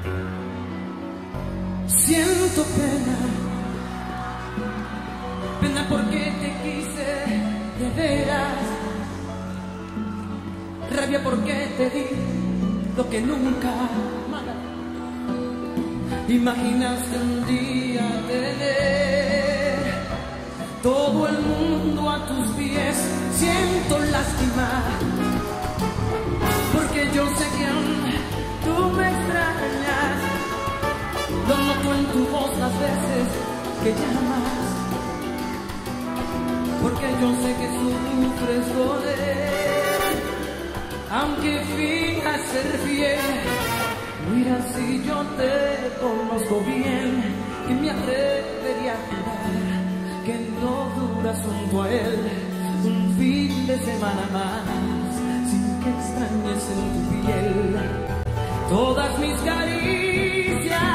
Siento pena, pena porque te quise de veras, rabia porque te di lo que nunca imaginaste un día tener. Todo el mundo a tus pies, siento lástima, porque yo sé que aún tú me extrañas. Lo noto en tu voz las veces que llamas, porque yo sé que sufres por él. Aunque finjas ser fiel, mira si yo te conozco bien, que me atrevería a jurar que no duras junto a él un fin de semana más, sin que extrañes en tu piel todas mis caricias.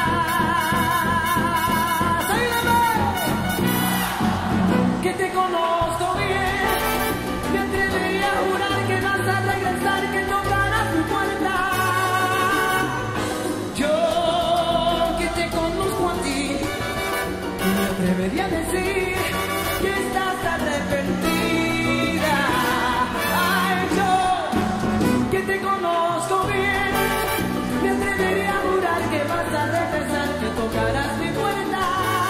Que te conozco bien, me atrevería a jurar que vas a regresar, que tocarás mi puerta. Yo que te conozco a ti, me atrevería a decir que estás arrepentida. Ay, yo que te conozco bien, me atrevería a jurar que vas a regresar, que tocarás mi puerta.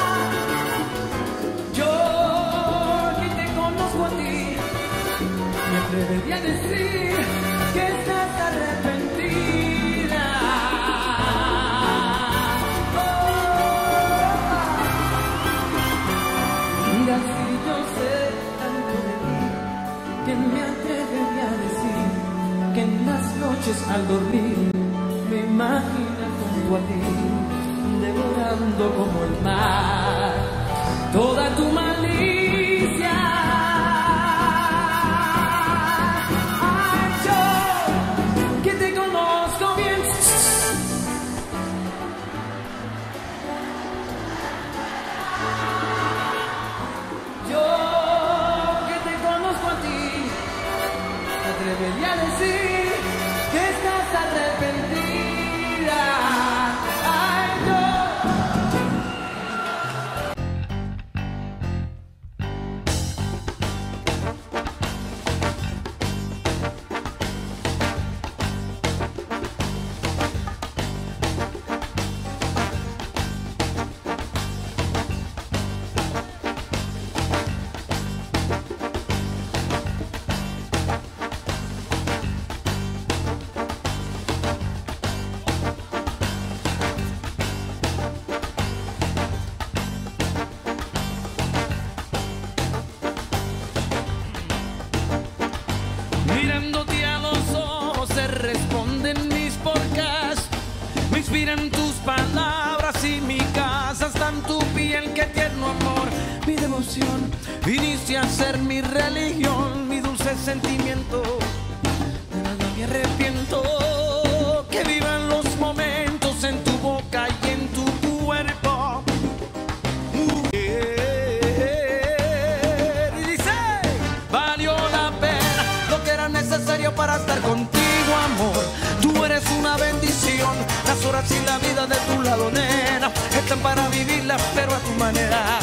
Yo que te conozco a ti, me atrevería a decir que estás arrepentida. Mira si yo sé tanto de ti, que me atrevería a decir que en las noches al dormir me imagino junto a ti, devorando como el mar toda tu malicia. Ay, yo que te conozco bien, yo que te conozco a ti, me atrevería a decir que estás arrepentida. Ay, yo. Mirándote a los ojos se responden mis podcasts. Me inspiran tus palabras y mi casa está en tu piel. Qué tierno amor, mi devoción viniste a ser mi religión, mi dulce sentimiento. De nada me arrepiento. Que vivan los momentos en tu boca y en tu cuerpo. Y dice, valió la pena lo que era necesario para estar contigo, amor. Tú eres una bendición, las horas y la vida de tu lado, nena, están para vivirlas, pero a tu manera.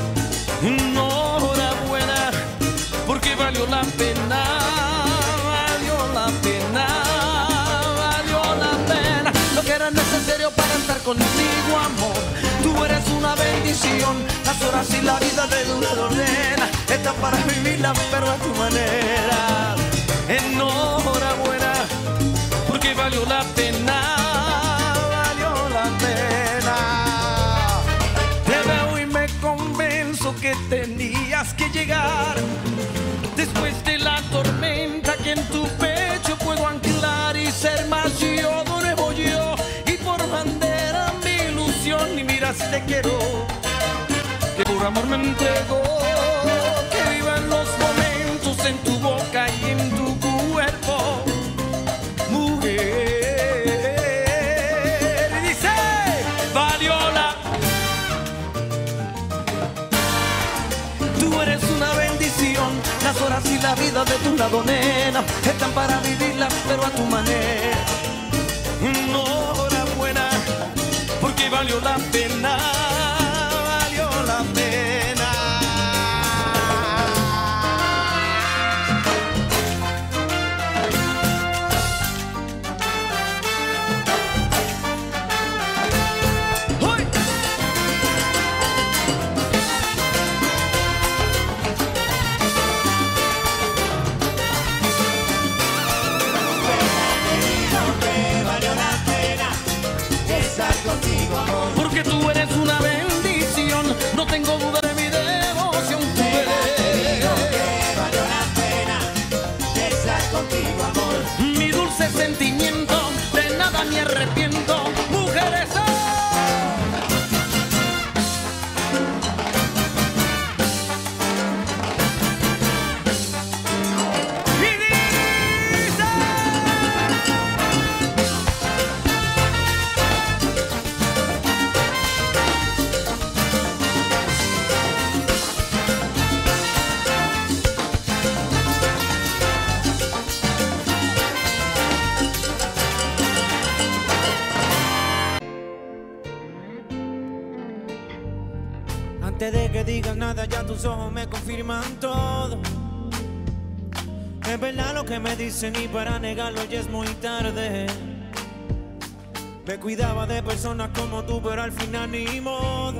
Enhorabuena, porque valió la pena, valió la pena, valió la pena lo que era necesario para estar contigo, amor. Tú eres una bendición, las horas y la vida de tu lado, nena, están para vivirlas, pero a tu manera. Enhorabuena, porque valió la pena, valió la pena. Te veo y me convenzo que tenías que llegar después de la tormenta, que en tu pecho puedo anclar y ser más yo, de nuevo yo, y por bandera mi ilusión. Y mira si te quiero, que por amor me entrego. Que vivan los momentos en tu boca y en tu cuerpo, mujer. Y dice, valió la. Tú eres una bendición, las horas y la vida de tu lado, nena, están para vivirlas, pero a tu manera. Enhorabuena, valió la pena, valió la pena. Porque tú eres una bendición, no tengo duda de mi devoción. Tú eres que valió la pena estar contigo, amor. Mi dulce sentimiento, de nada me arrepiento, mujeres. Antes de que digas nada, ya tus ojos me confirman todo. Es verdad lo que me dicen y para negarlo ya es muy tarde. Me cuidaba de personas como tú, pero al final ni modo.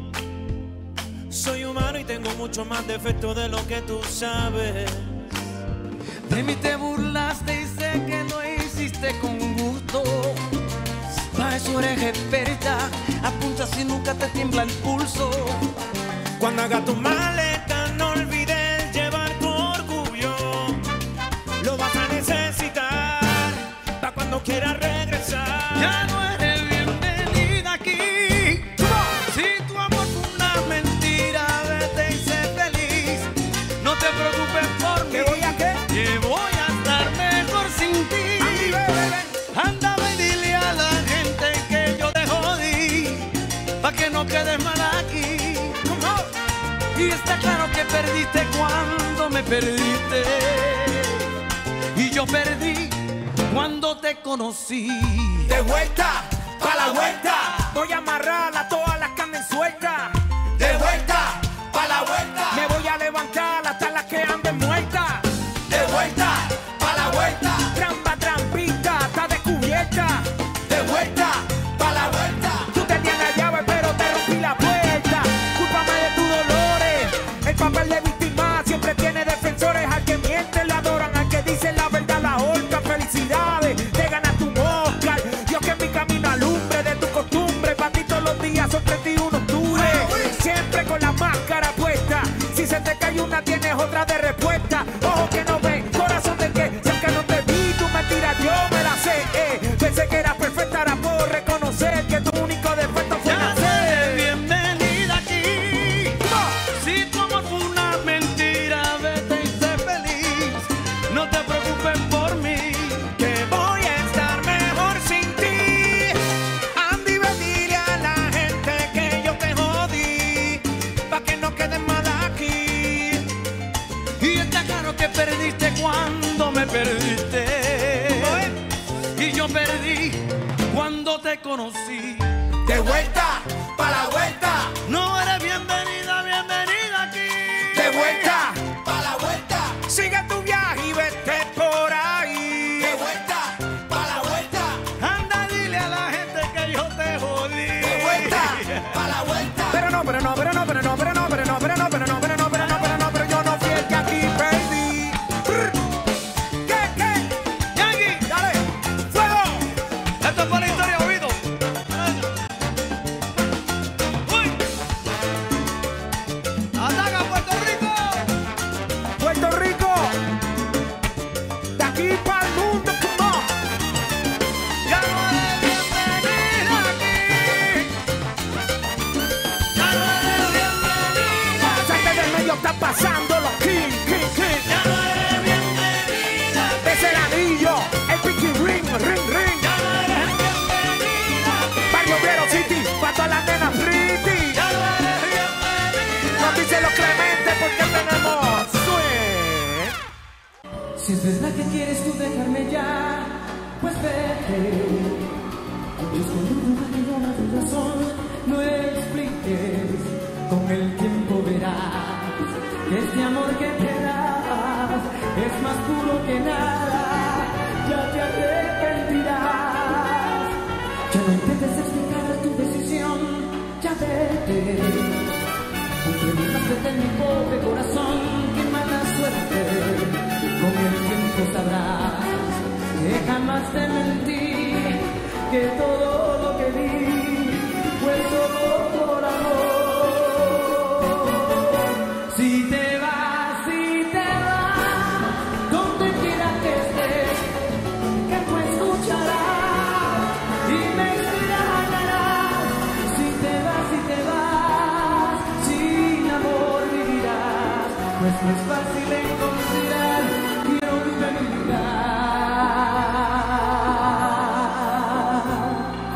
Soy humano y tengo mucho más defectos de lo que tú sabes. De mí te burlaste y sé que lo hiciste con gusto. Pa' eso eres experta, apunta si nunca te tiembla el pulso. Cuando hagas tu maleta no olvides llevar tu orgullo. Lo vas a necesitar pa' cuando quieras regresar. Ya no eres bienvenida aquí. Si tu amor fue una mentira, vete y sé feliz. No te preocupes por mí. ¿Qué voy a qué? Que voy a estar mejor sin ti. Andy, bebé. Anda y dile a la gente que yo te jodí, pa' que no quedes mal aquí. Y está claro que perdiste cuando me perdiste. Y yo perdí cuando te conocí. De vuelta, pa' la vuelta. Voy a amarrar a todas las que anden sueltas. De vuelta, pa' la vuelta. Me voy a levantar hasta las que anden muertas. De vuelta, pa' la vuelta. Trampa, trampita, está descubierta. De vuelta, pa' la vuelta. Tú tenías la llave pero te rompí la puerta. Cúlpame de tus dolores. El papel de víctima siempre tiene defensores. Al que miente le adoran, al que dice la verdad la horca. Felicidades, te ganas tu Oscar. Dios que mi camino alumbre de tu costumbre. Pa' ti todos los días son 31 de octubre. Siempre con la máscara puesta. Si se te cae una tienes otra de respuesta. Ojo que no ven, corazón de que si aunque no te vi tu mentira yo me la sé. Pensé que eras perfecta, ahora puedo reconocer que tu único defecto fue nacer. Bienvenida aquí. Si tu amor fue una mentira, vete y sé feliz. No te preocupes por mí, Que voy a estar mejor sin ti. Andy, ve, dile a la gente que yo te jodí, pa' que no quede mal aquí. y está claro que perdiste cuando me perdiste. Y yo perdí cuando te conocí. De vuelta, pa' la vuelta. No eres bienvenida, bienvenida aquí. De vuelta, pa' la vuelta. Sigue tu viaje y vete por ahí. De vuelta, pa' la vuelta. Anda, dile a la gente que yo te jodí. De vuelta, pa' la vuelta. Pero no, pero no, pero no, pero no, pero no, pero no, pero no, pero no, pero no, pero no, pero no, pero yo no fui el que aquí perdí. ¿Qué? Yankee, Dale, fuego. esto es por la historia, oído. Uy. Ataca Puerto Rico. Puerto Rico. De aquí para el mundo, come on. Ya no eres bienvenida aquí. Ya no eres bienvenida. Salte del medio, está pasando los king. Ya no eres bienvenida. Es el anillo, el pinky ring. Ya no eres bienvenida. Barrio Obrero City, pa' todas las nenas pretty. Ya no eres bienvenida. Nos dicen los Clementes porque tenemos swing. Si es verdad que quieres tú dejarme ya, pues vete. Escondido bajo la razón. no expliques, con el tiempo verás que este amor que te das es más puro que nada, ya te arrepentirás. Ya no intentes explicar tu decisión, ya vete. Preguntaste en mi pobre corazón, qué mala suerte. Con el tiempo sabrás que jamás te mentí, que todo lo que di fue solo por amor. Si te vas, donde quiera que estés, que tú escucharás y me extrañarás. Si te vas, sin amor vivirás, pues no es fácil encontrar quien ocupe mi lugar.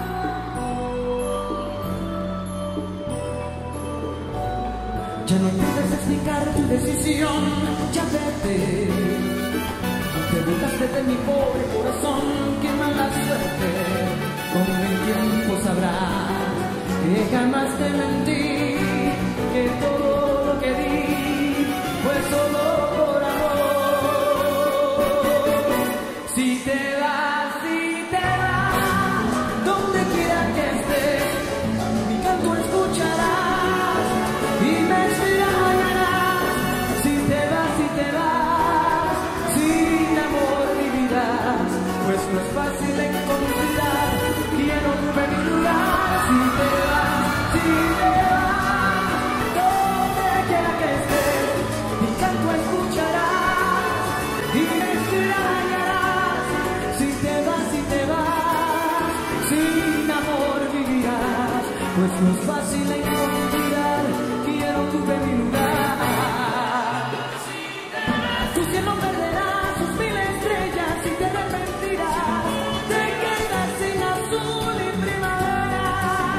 Ya no intentes explicar tu decisión, ya vete. Te burlaste de mi pobre corazón, qué mala suerte. Con el tiempo sabrás que jamás te mentí, que todo lo que di fue solo por amor. Si te vas, donde quiera que estés, mi canto escucharás y me extrañarás. Si te vas, sin amor vivirás, pues no es fácil encontrar quien ocupe mi lugar. Si te vas, donde quiera que estés, mi canto escucharás y me extrañarás. Si te vas, sin amor vivirás, pues no es fácil encontrar quien ocupe mi lugar. Tu cielo perderá sus mil estrellas y te arrepentirás. Te quedas sin azul y primavera.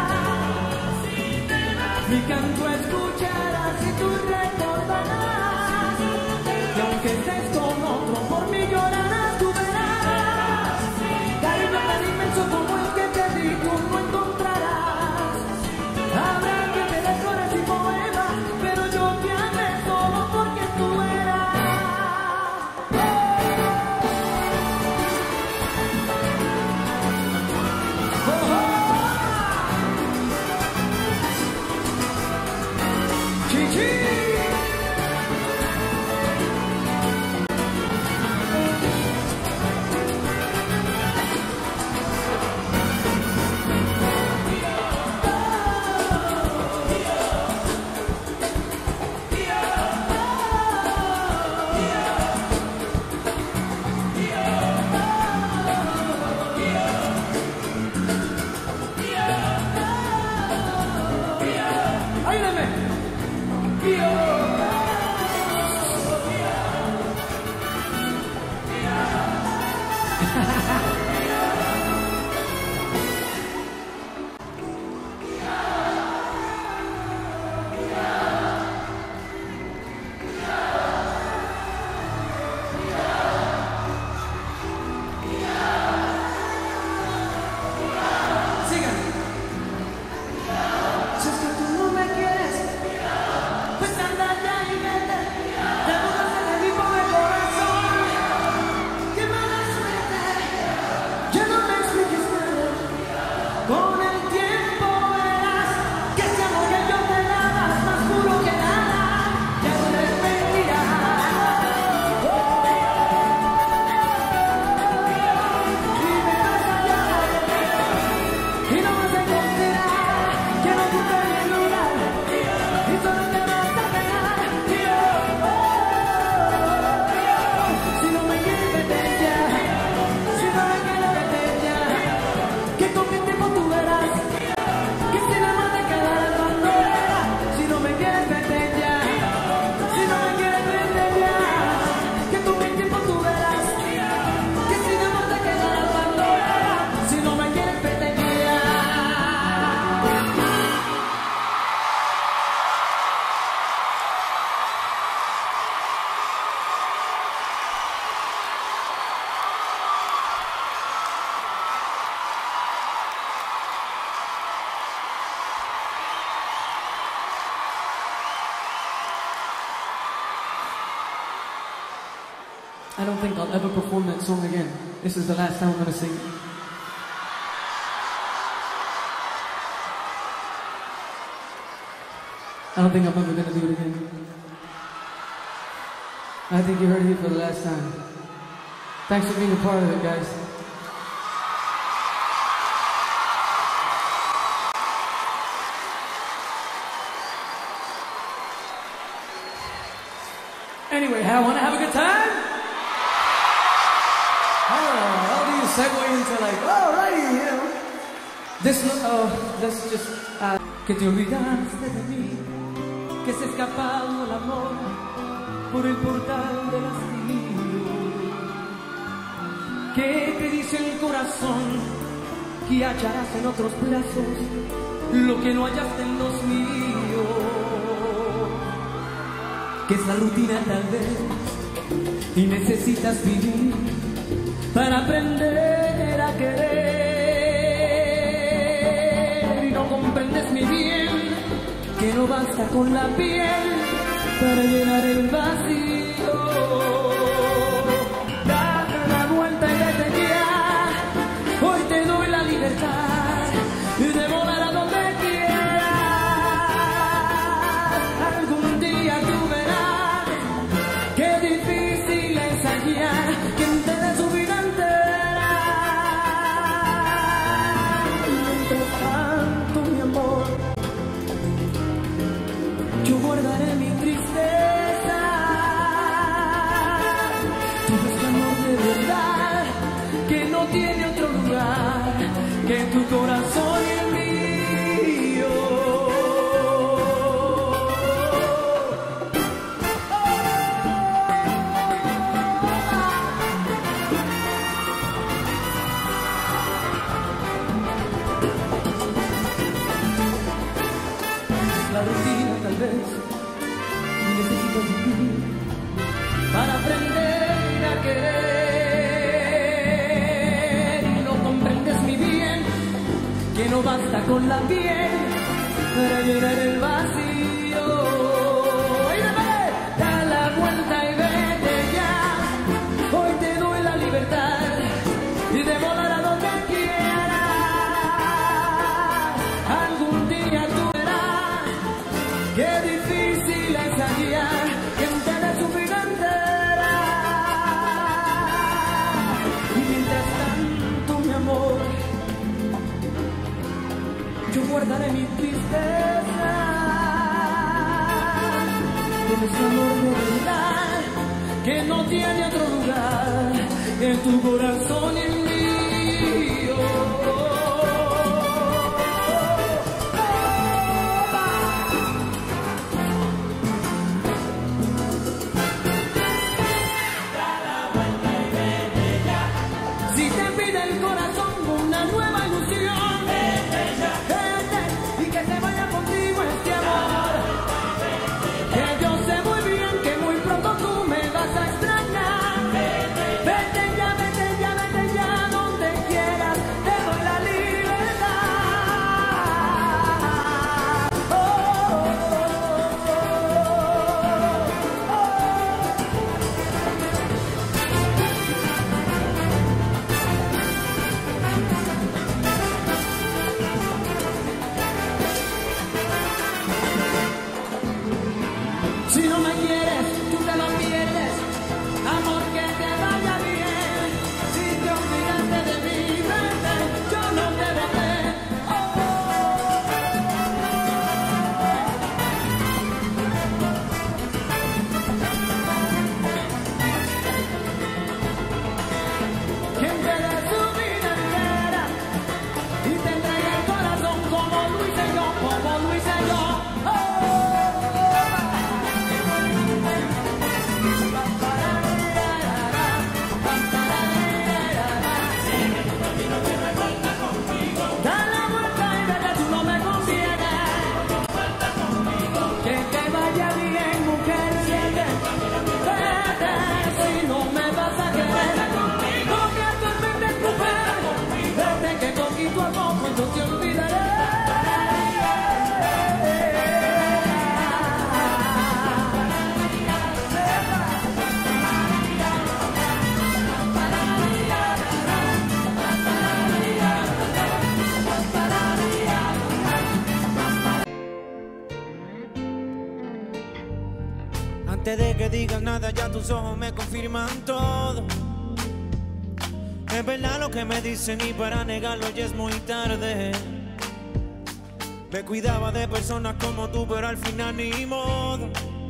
Mi canto escucharás y tú recordarás que aunque estés con otro, por mí llorarás, tú verás. Cariño tan inmenso como el que te di, tú no encontrarás. I don't think I'll ever perform that song again. This is the last time I'm going to sing it. I don't think I'm ever going to do it again. I think you heard it for the last time. Thanks for being a part of it, guys. Anyway, I want to have a good time? How do you segue into like, alrighty, you know? Let's just... que te olvidaste de mí, que se escapado el amor por el portal del hastío, que te dice el corazón que hallarás en otros brazos lo que no hallaste en los míos, que es la rutina tal vez y necesitas vivir para aprender a querer, y no comprendes mi bien que no basta con la piel para llenar el vacío. Date la vuelta y vete ya, hoy te doy la libertad de volar a donde quieras. Algún día tú verás qué difícil es hallar quien te dé su vida entera. Mientras tanto, mi amor, yo guardaré mi tristeza. Tú ves amor de verdad que no tiene otro lugar que tu corazón y el mío. La rutina tal vez necesito vivir para aprender a querer, y no comprendes mi bien que no basta con la piel para llenar el vacío. ¡Oídeme! Da la vuelta y vete ya, hoy te doy la libertad y de volar a donde quieras. Algún día tú verás qué difícil es hallar quien te dé su vida entera. Y mientras tanto, mi amor, yo guardaré mi tristeza. Con ese amor de verdad que no tiene otro lugar en tu corazón y el mío. Si te pide el corazón una nueva ilusión, vete, y que se vaya contigo este amor, que yo sé muy bien que muy pronto tú me vas a extrañar. Vete ya, donde quieras, te doy la libertad. Oh, oh, oh, oh, oh. Si no me quieres, tú te lo pierdes. Amor, que te vaya bien. Si te olvidaste de mí, vete, yo no te boté. Quien te dé su vida entera y te entregue el corazón como lo hice yo, Oh, da la vuelta y vete, tú no me convienes. Que te vaya bien, mujer, vete, si no me vas a querer. No que actualmente tu mujer, vete que poquito a poco yo te olvidaré. Antes de que digas nada, ya tus ojos me confirman todo. Es verdad lo que me dicen y para negarlo ya es muy tarde. Me cuidaba de personas como tú, pero al final ni modo.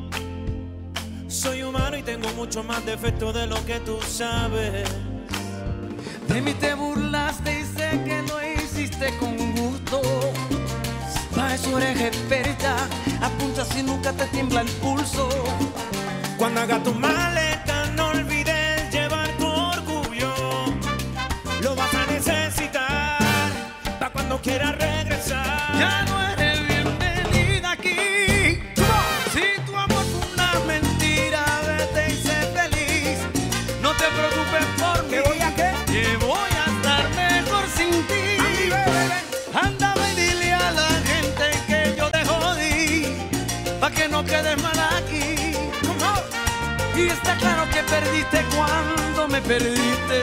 Soy humano y tengo mucho más defectos de lo que tú sabes. De mí te burlaste y sé que lo hiciste con gusto. Pa' eso eres experta, apunta si nunca te tiembla el pulso. Cuando hagas tu maleta no olvides llevar tu orgullo. Lo vas a necesitar pa' cuando quieras regresar. Ya no eres bienvenida aquí. Si tu amor fue una mentira, vete y sé feliz. No te preocupes por mí. ¿Qué voy a qué? Que voy a estar mejor sin ti. Ay, bebé. Anda y dile a la gente que yo te jodí, pa' que no quedes mal aquí. Y está claro que perdiste cuando me perdiste.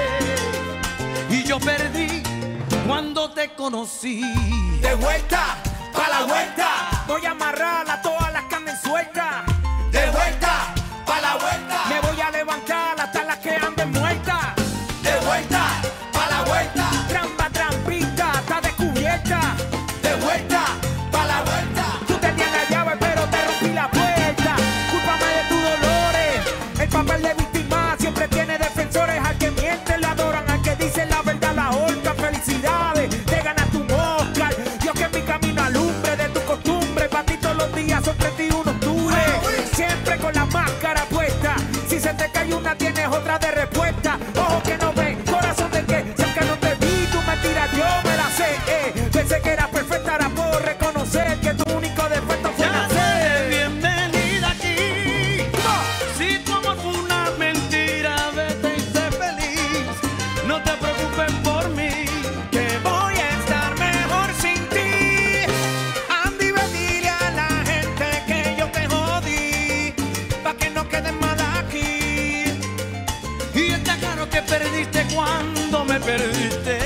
Y yo perdí cuando te conocí. De vuelta, pa' la vuelta. Voy a amarrar a todas las que anden sueltas. De vuelta, pa' la vuelta. Me voy a levantar hasta las que anden muertas. De vuelta, pa' la vuelta. Trampa, trampita, está descubierta. De vuelta, pa' la vuelta. Tú tenías la llave pero te rompí la puerta. Cúlpame de tus dolores. El papel de víctima siempre tiene defensores. Al que miente lo adoran, al que dice la verdad la horca. Felicidades, te ganas tu Oscar. Dios que en mi camino alumbre de tu costumbre. Pa' ti todos los días son 31 de octubre. Siempre con la máscara puesta. Si se te cae una tienes otra de respuesta. Ojo que no ven, corazón de que si aunque no te vi tu mentira yo me la sé. Pensé que eras perfecta, ahora puedo reconocer que tu único defecto fue Ya no nacer. eres bienvenida aquí. Si tu amor fue una mentira, vete y sé feliz. No te preocupes por mí. Que voy a estar mejor sin ti. Andy, ve, dile a la gente que yo te jodí, pa' que no queden mal aquí. Y está claro que perdiste cuando me perdiste.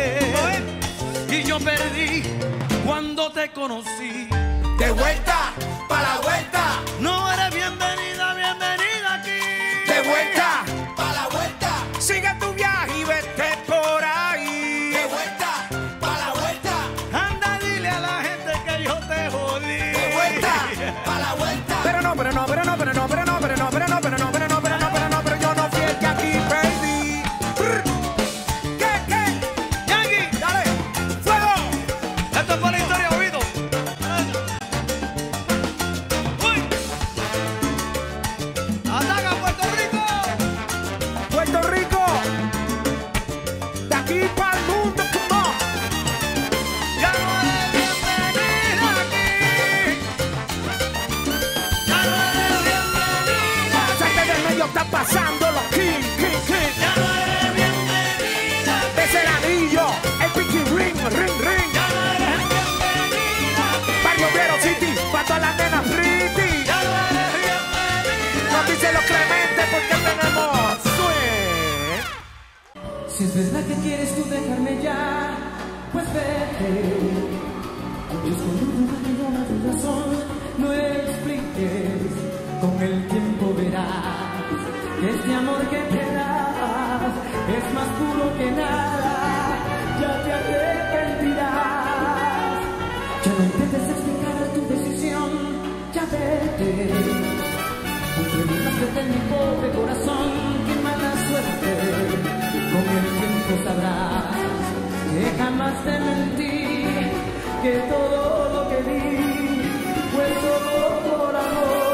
Y yo perdí cuando te conocí. De vuelta, pa' la vuelta. No eres bienvenida, bienvenida aquí. De vuelta, pa' la vuelta. Sigue tu viaje y vete por ahí. De vuelta, pa' la vuelta. Anda, dile a la gente que yo te jodí. De vuelta, pa' la vuelta. Pero no, pero no, pero no, pero no, pero no, pero no, pero no, pero no, pero no, pero no, pero no, pero yo no fui el que aquí perdí. ¿Qué? Yankee, Dale, fuego. esto es por la historia, oído. Uy. Ataca Puerto Rico. Puerto Rico, de aquí para el mundo, come on. Ya no eres bienvenida aquí. Ya no eres bienvenida. Salte del medio, está pasando los king. Ya no eres bienvenida. Es el anillo, el pinky ring. Ya no eres bienvenida. Barrio Obrero City, pa' todas las nenas pretty. Ya no eres bienvenida. Nos dicen los Clementes porque tenemos swing. Si es verdad que quieres tú dejarme ya, pues vete. Yo escondido bajo tu razón, no expliques. Con el tiempo verás que este amor que te das es más puro que nada. Ya te arrepentirás. Ya no intentes explicar tu decisión, ya vete. Porque en mi pobre corazón, qué mala suerte. Con el tiempo sabrás que jamás te mentí, que todo lo que di fue solo por amor.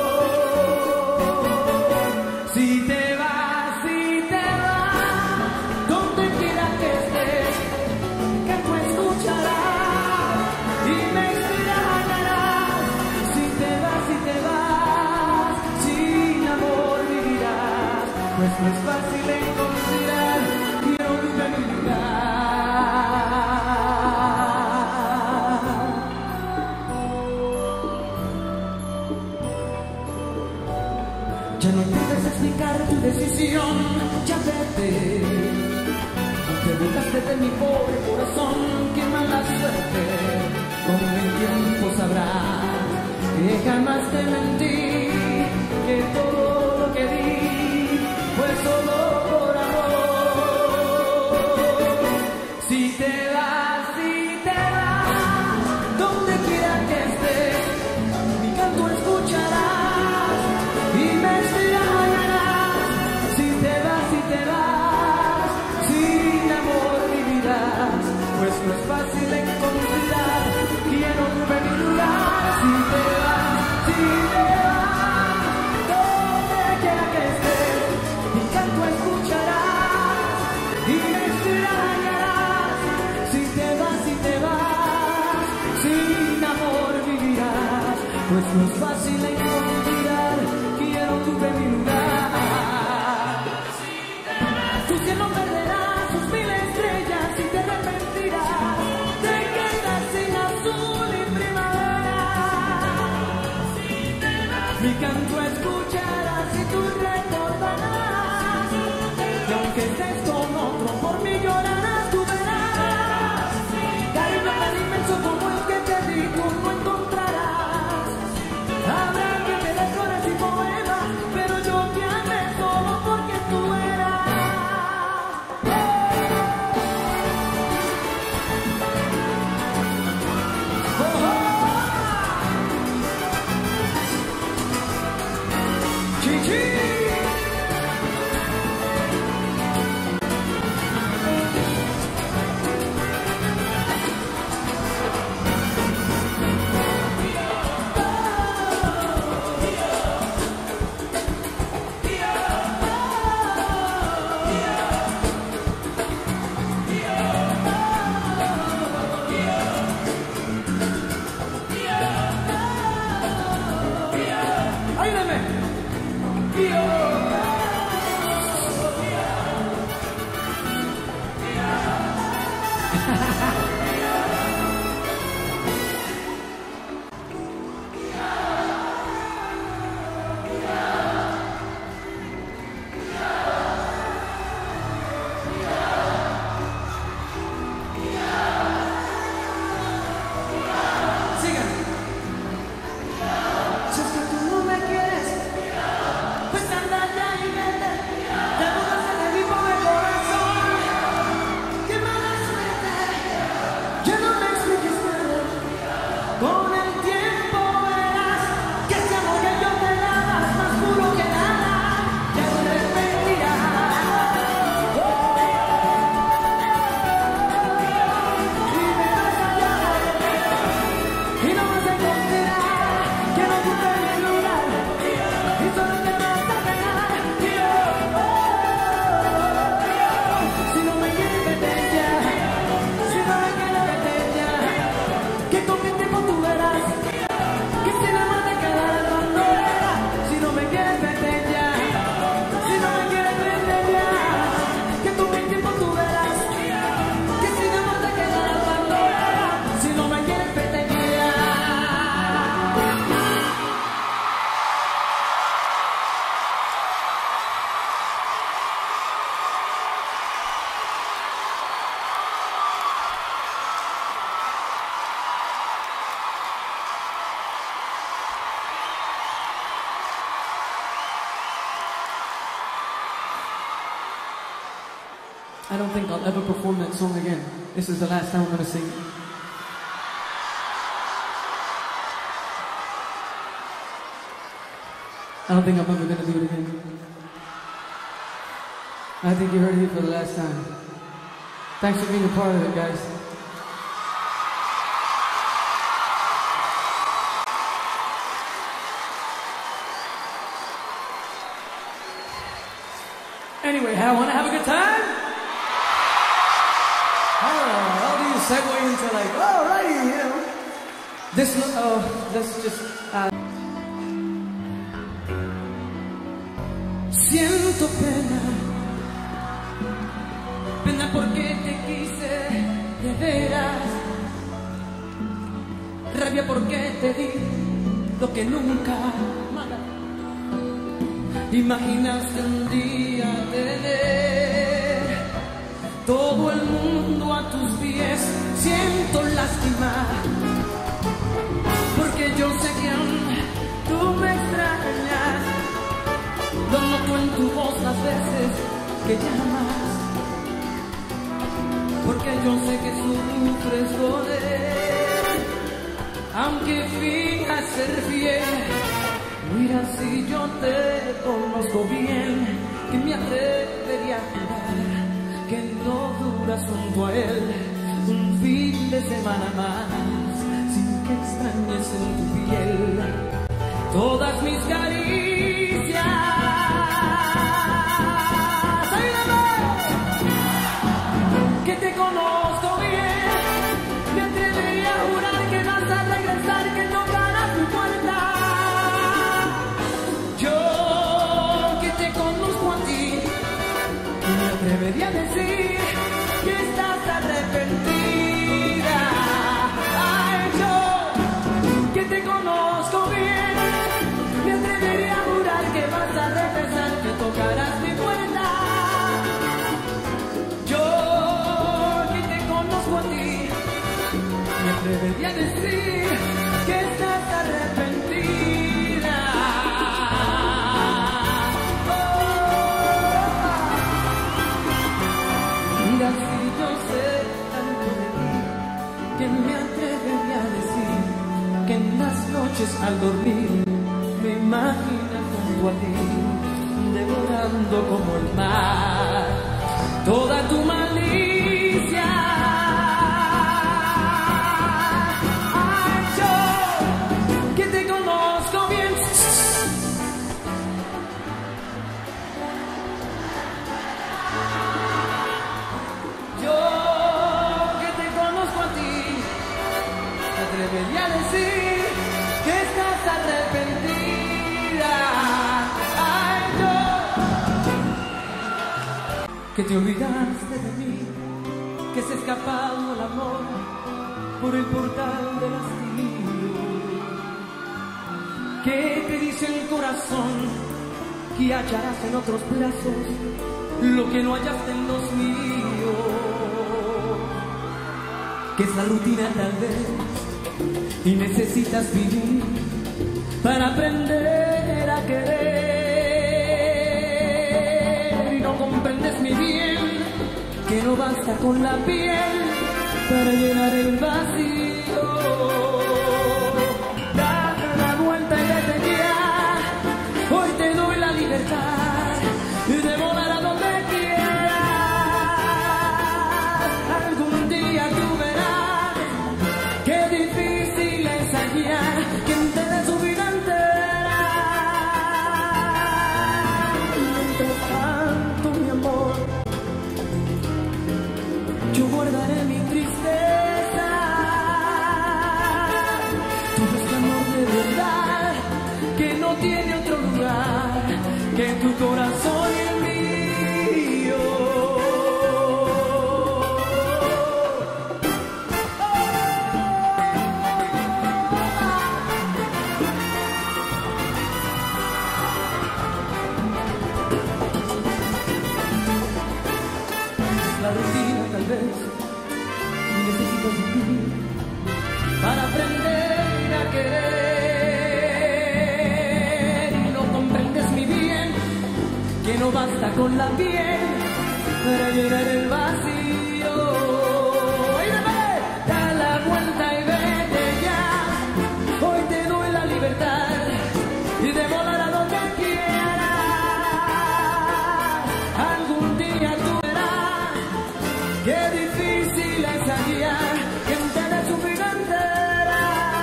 Si te vas, donde quiera que estés, que tú escucharás y me extrañarás. Si te vas, sin amor vivirás, pues no es fácil encontrar quien ocupe mi lugar. Ya no intentes explicar tu decisión, ya vete. Te burlaste de mi pobre corazón, qué mala suerte. Con el tiempo sabrás que jamás te mentí, porque todo lo que di fue solo por amor. Si te vas, donde quiera que estés, mi canto escucharás y me extrañarás. Si te vas, sin amor vivirás, pues no es fácil encontrar quien ocupe mi lugar. Si te vas, donde quiera que estés, mi canto escucharás y me extrañarás. Si te vas, sin amor vivirás, pues no es fácil encontrar quien ocupe mi lugar. Tu cielo perderás sus mil estrellas y te arrepentirás, te quedas sin azul y primavera. Mi canto escucharás y tú recordarás, y aunque estés con otro por mí llorarás, tú verás. Cariño tan inmenso como el que te di, tú no encontrarás. Habrá que te dé flores y poemas, pero yo te amé solo porque tú eras. Chichi. Ayúdame. Sigan. Si es que tú no me quieres, pues anda ya y vete. Te burlaste de mi pobre corazón. Qué mala suerte. Ya no me expliques nada. Con el tiempo verás que ese amor que yo te daba es más puro que nada. Ya no eres mentira. Y me vas a hallar y no vas a encontrar que no ocupe mi lugar. Y solo te vas a pegar. Si no me quieres, vete ya. Si no me quieres, vete ya. Que con el tiempo tú verás que sin amor te quedarás cuando era. Si no me quieres, vete ya. Si no me quieres, vete ya. Que con el tiempo tú verás que sin amor te quedarás cuando era. Si no me quieres, vete ya. I don't think I'll ever perform that song again. This is the last time I'm going to sing it. I don't think I'm ever going to do it again. I think you heard it here for the last time. Thanks for being a part of it, guys. Anyway, I want to have a good time. How do you segue into like, alrighty, you know? This, let's just. Siento pena, pena porque te quise de veras, rabia porque te di lo que nunca imaginaste un día tener. Todo el mundo a tus pies, siento lástima, porque yo sé que aún tú me extrañas. que llamas, porque yo sé que sufres por él, aunque finjas ser fiel. Mira, si yo te conozco bien, que me atrevería a jurar que no duras junto a él un fin de semana más, sin que extrañes en tu piel todas mis caricias. ¡Ayúdame! Que te conozco bien, me atrevería a jurar que vas a regresar, que tocarás mi puerta. Yo que te conozco a ti, me atrevería a decir que estás arrepentida. Ay, yo que te conozco bien, me atrevería a jurar que vas a regresar, que tocarás mi puerta. Yo que te conozco a ti, me atrevería a decir que estás arrepentida. Mira, si yo sé tanto de ti, que me atrevería a decir que en las noches al dormir me imagino junto a ti, devorando como el mar toda tu malicia. Ay, yo que te conozco bien, yo que te conozco a ti, me atrevería a decir que estás arrepentida. Ay, yo que te olvidaste de mí, que se ha escapado el amor por el portal del hastío, que te dice el corazón que hallarás en otros brazos lo que no hallaste en los míos, que es la rutina tal vez y necesitas vivir para aprender a querer, y no comprendes mi bien que no basta con la piel para llenar el vacío. Date la vuelta y vete ya, hoy te doy la libertad de volar a donde quieras. Algún día tú verás qué difícil es hallar quien te dé su vida entera. Mientras tanto, mi amor, yo guardaré mi tristeza. Tú ves amor de verdad que no tiene otro lugar que tu corazón y el mío. La rutina tal vez necesitas vivir para aprender a querer, y no comprendes mi bien que no basta con la piel para llenar el vacío. ¡Oídame! Da la vuelta y vete ya, hoy te doy la libertad y de volar a donde quieras. Algún día tú verás qué difícil es hallar quien te dé su vida entera.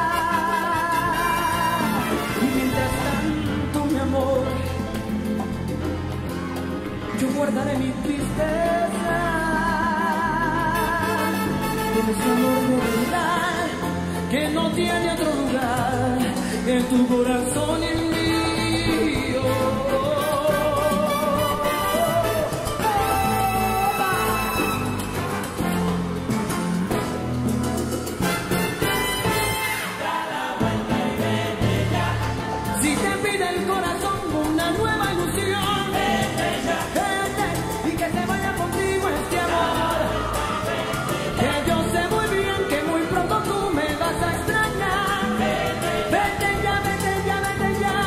Y mientras tanto, mi amor, yo guardaré mi tristeza. Con ese amor de verdad que no tiene otro lugar en tu corazón y el mío. Si te pide el corazón una nueva ilusión, vete y que se vaya contigo este amor. Que yo sé muy bien que muy pronto tú me vas a extrañar. Vete ya, vete ya, vete ya.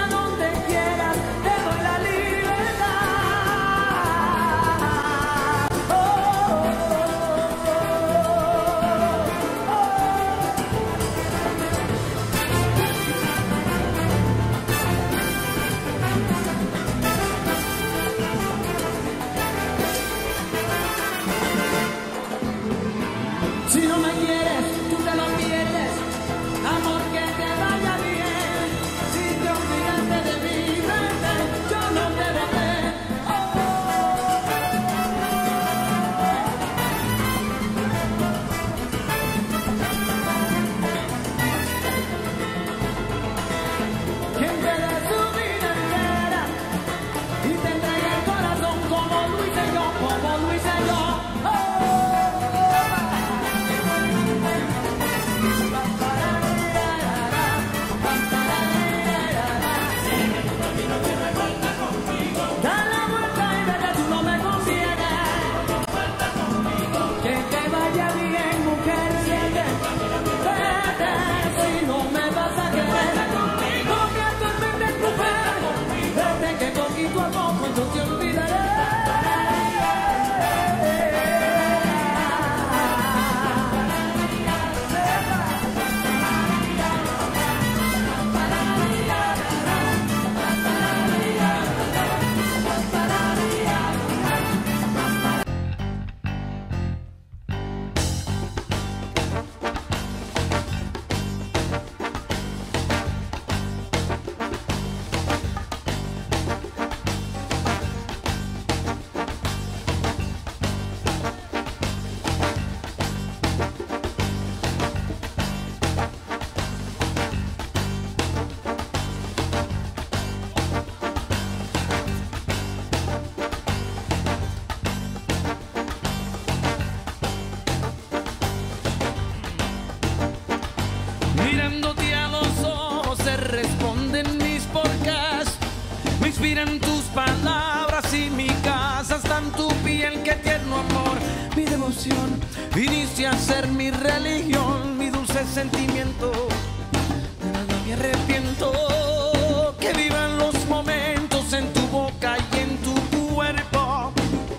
Mirándote a los ojos se responden mis podcasts. Me inspiran tus palabras y mi casa está en tu piel. Qué tierno amor, mi devoción. Viniste a ser mi religión, mi dulce sentimiento. De nada me arrepiento. Que vivan los momentos en tu boca y en tu cuerpo.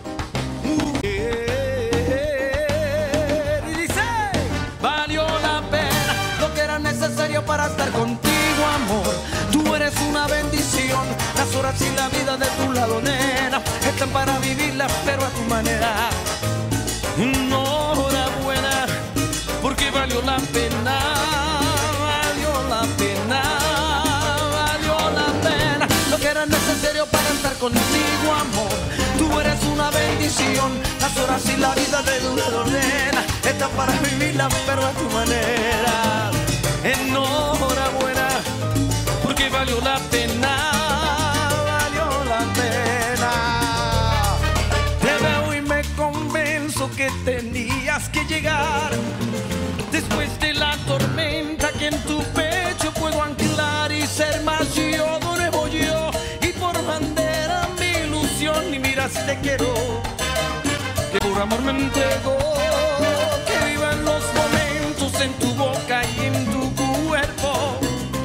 Y dice, valió la pena lo que era necesario para estar contigo, amor. Tú eres una bendición. Las horas y la vida de tu lado, nena, están para vivirlas, pero a tu manera. Enhorabuena, porque valió la pena, valió la pena, valió la pena. Lo que era necesario para estar contigo, amor. Tú eres una bendición. Las horas y la vida de tu lado, nena, están para vivirlas, pero a tu manera. Enhorabuena, porque valió la pena, valió la pena. Te veo y me convenzo que tenías que llegar. Después de la tormenta que en tu pecho puedo anclar y ser más yo, de nuevo yo. Y por bandera mi ilusión, y mira si te quiero, que por amor me entrego. Que vivan los momentos en tu boca y en tu cuerpo.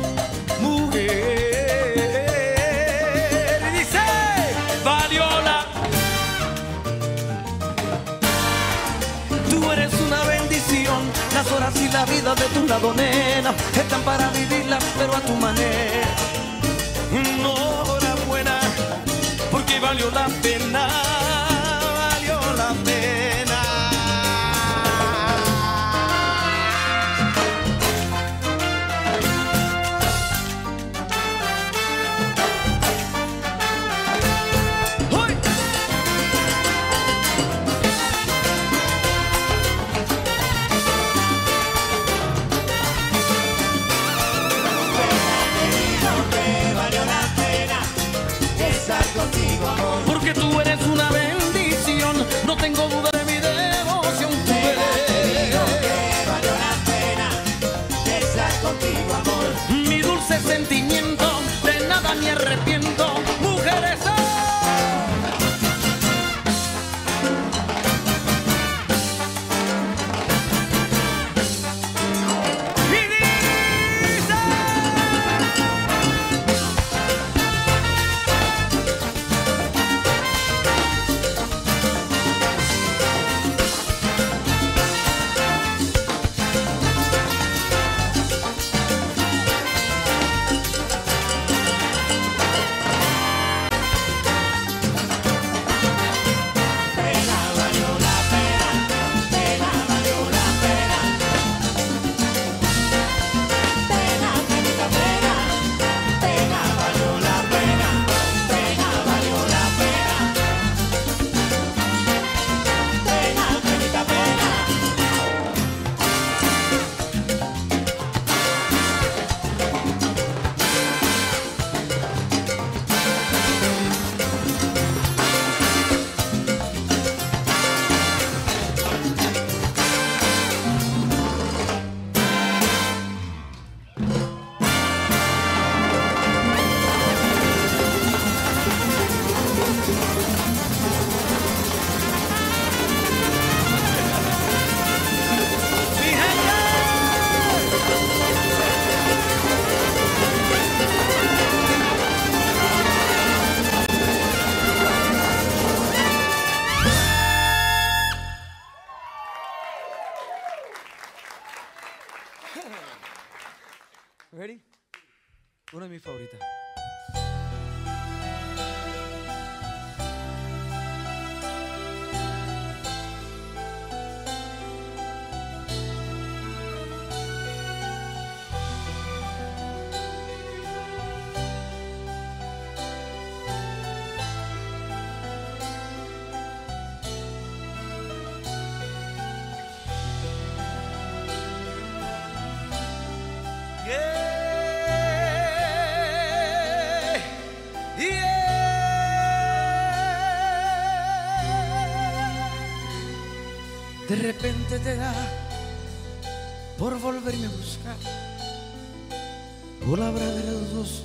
Las horas y la vida de tu lado, nena, están para vivirlas, pero a tu manera. Enhorabuena, porque valió la pena, valió la pena. ¡Uy! Porque tú eres una bendición, no tengo duda de mi devoción. Tú eres, que valió la pena estar contigo, amor. mi dulce sentimiento, de nada me arrepiento. Mujeres, ¿ready? Una de mis favoritas. De repente te da por volverme a buscar por la hora de los dos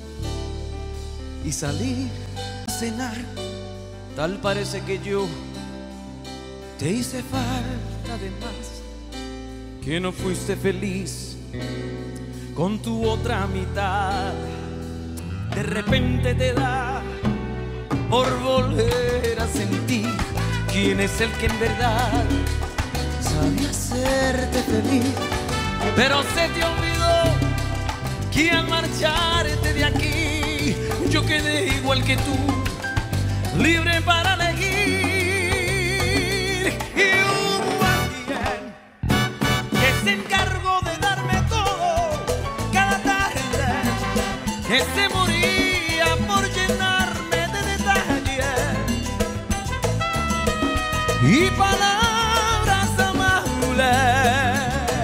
y salir a cenar. Tal parece que yo te hice falta de más, que no fuiste feliz con tu otra mitad. De repente te da por volver a sentir quién es el que en verdad sabe hacerte feliz. Pero se te olvidó que al marcharte de aquí yo quedé igual que tú, libre para elegir. Y hubo alguien que se encargó de darme todo cada tarde, que se moría por llenarme de detalles y palabras amables.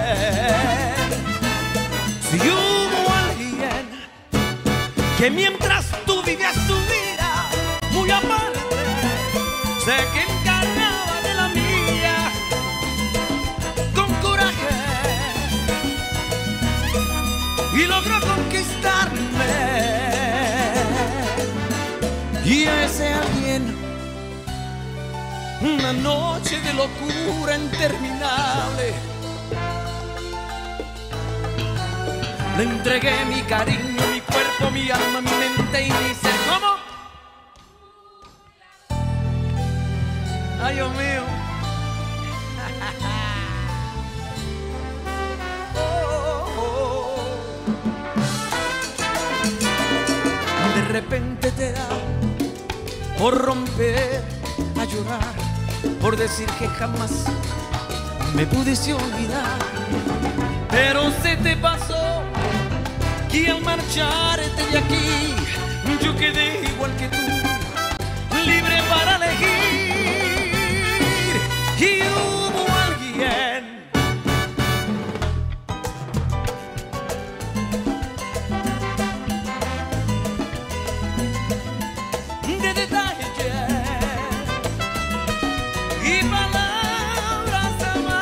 Si hubo alguien que mientras tú vivías tu vida muy aparte, sé que encarnaba de la mía con coraje y logró conquistarme. Y a ese alguien, una noche de locura interminable, le entregué mi cariño, mi cuerpo, mi alma, mi mente y mi ser. ¿Cómo? Ay, Dios mío. De repente te da por romper a llorar, por decir que jamás me pudiste olvidar. Pero se te pasó que al marcharte de aquí yo quedé igual que tú, libre para elegir. Y hubo alguien de detalles y palabras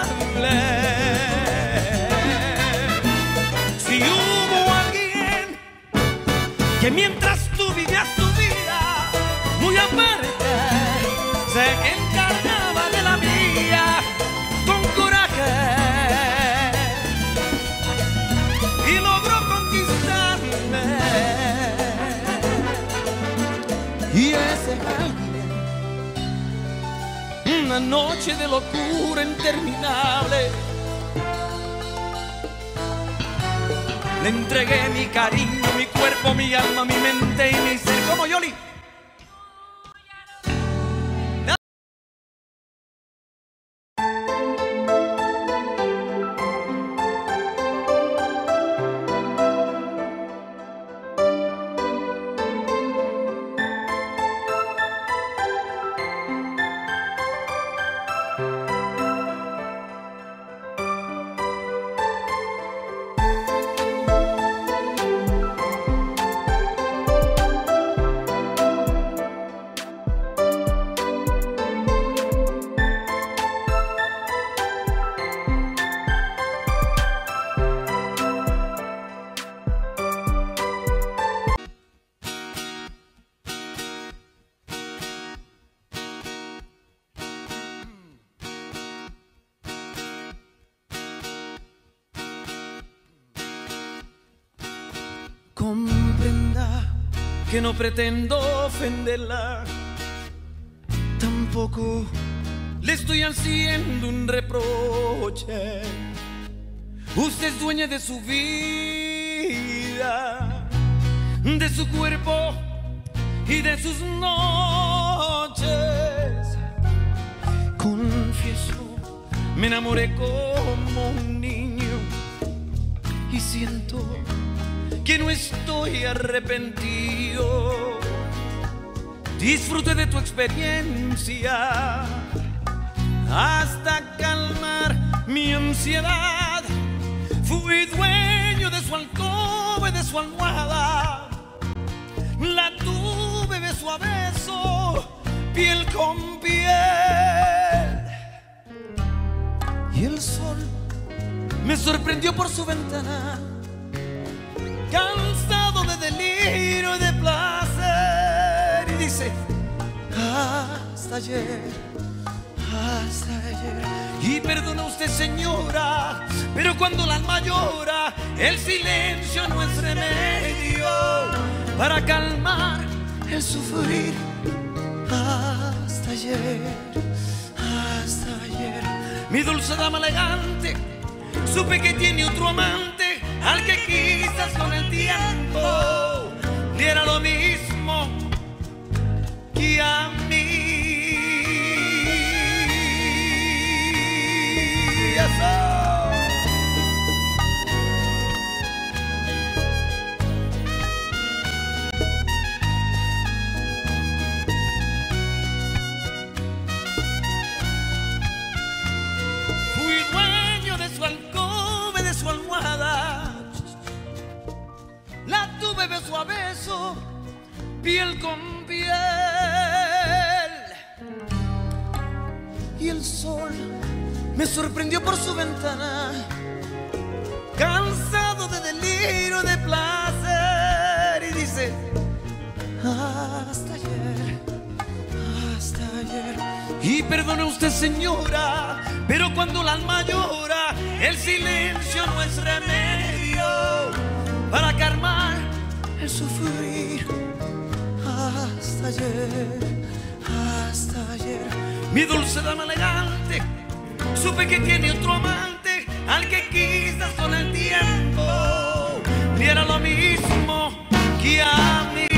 amables. Si hubo alguien que mientras tú vivías tu vida muy aparte, se encargaba de la mía con coraje y logró conquistarme. Y ese alguien, una noche de locura interminable, le entregué mi cariño, mi cuerpo, mi alma, mi mente y mi ser. Como Yoli. Comprenda que no pretendo ofenderla, tampoco le estoy haciendo un reproche. Usted es dueña de su vida, de su cuerpo y de sus noches. Confieso, me enamoré como un niño y siento que no estoy arrepentido. Disfruté de tu experiencia hasta calmar mi ansiedad. Fui dueño de su alcoba y de su almohada. La tuve beso a beso, piel con piel. Y el sol me sorprendió por su ventana cansado de delirio y de placer. Y dice, hasta ayer, hasta ayer. Y perdona usted, señora, pero cuando el alma llora, el silencio no es remedio para calmar el sufrir. Hasta ayer, hasta ayer. Mi dulce dama elegante, supe que tiene otro amante, al que quizás con el tiempo diera lo mismo que a mí. Fui dueño de su alcoba y de su almohada, la tuve beso a beso, piel con piel, y el sol me sorprendió por su ventana, cansado de delirio, de placer, y dice, hasta ayer, hasta ayer. Y perdone usted, señora, pero cuando el alma llora, el silencio no es remedio para calmar el sufrir. Hasta ayer, hasta ayer. Mi dulce dama elegante, supe que tiene otro amante, al que quizás con el tiempo diera lo mismo que a mí.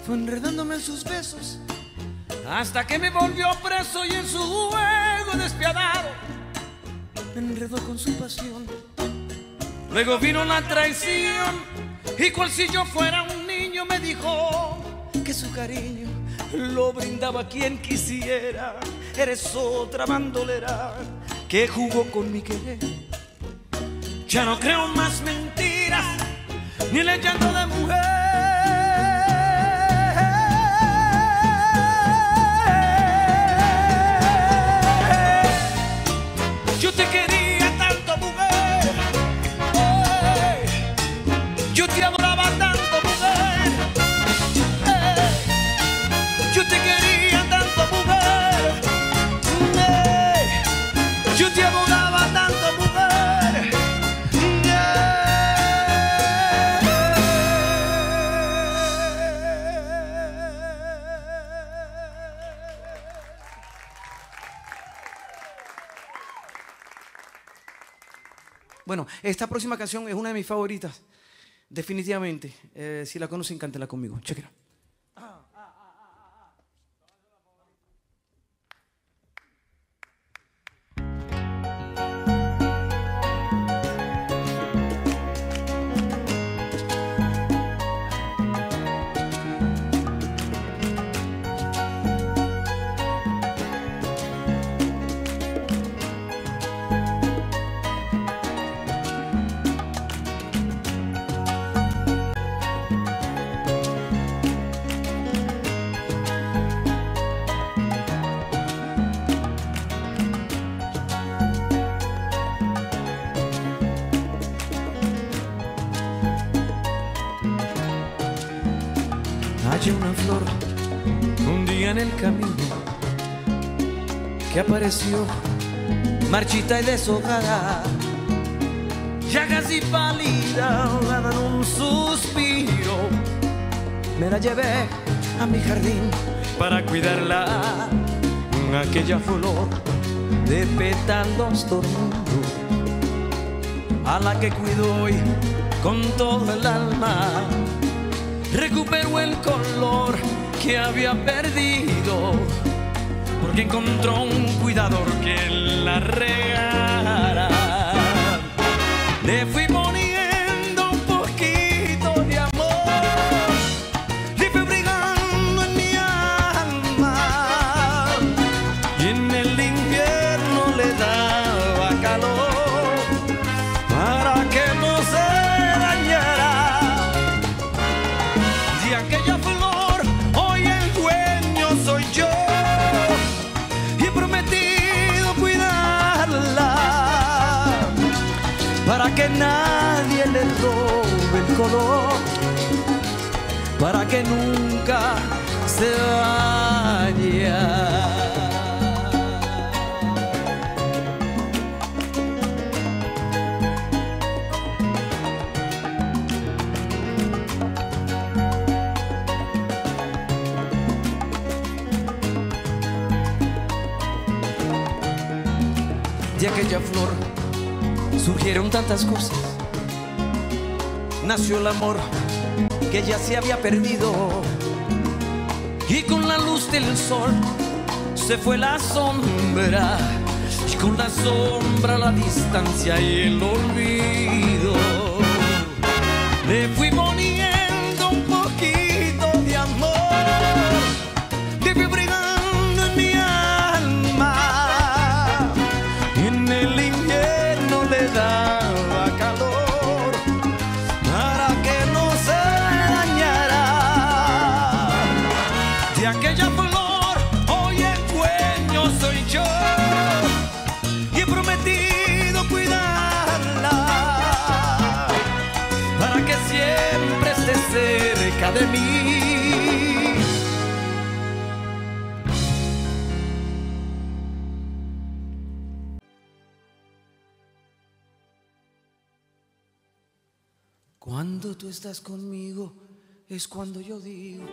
fue enredándome en sus besos, hasta que me volvió preso y en su juego despiadado me enredó con su pasión. Luego vino la traición y cual si yo fuera un niño me dijo que su cariño lo brindaba a quien quisiera. Eres otra bandolera que jugó con mi querer. Ya no creo más mentiras ni en el llanto de mujer. Yo te quería tanto, mujer. Yo te adoraba tanto, mujer. Yo te quería tanto, mujer. Yo te adoraba tanto, mujer. Bueno, esta próxima canción es una de mis favoritas, definitivamente. Si la conocen, cántela conmigo. Chequera. Hallé una flor un día en el camino que apareció marchita y deshojada, ya casi pálida, daba en un suspiro. Me la llevé a mi jardín para cuidarla, aquella flor de pétalos dormidos, a la que cuido hoy con todo el alma. Recuperó el color que había perdido, porque encontró un cuidador que la regara. Le fui poniendo un poquito de amor, le fui brigando en mi alma, y en el invierno le daba calor para que no se dañara. De aquella flor hoy el dueño soy yo, y he prometido cuidarla para que nadie le robe el color, para que nunca se vaya. De aquella flor surgieron tantas cosas, nació el amor que ya se había perdido, y con la luz del sol se fue la sombra, y con la sombra la distancia y el olvido. Le fui poniendo un poquito de amor, le fui brigando en mi alma, y en el invierno le daba calor para que no se dañara. De aquella flor hoy el dueño soy yo, y he prometido cuidarla para que siempre esté cerca de mí. Cuando tú estás conmigo es cuando yo digo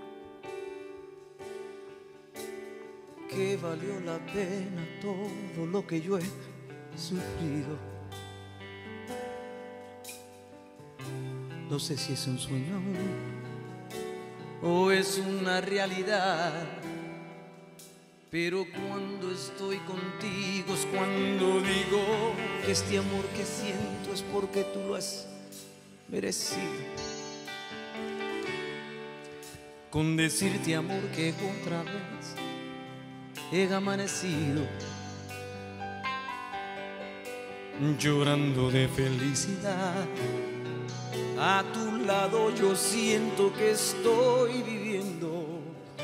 que valió la pena todo lo que yo he sufrido. No sé si es un sueño o es una realidad. Pero cuando estoy contigo es cuando digo que este amor que siento es porque tú lo has merecido. Con decirte, amor, que otra vez he amanecido llorando de felicidad. A tu lado yo siento que estoy viviendo.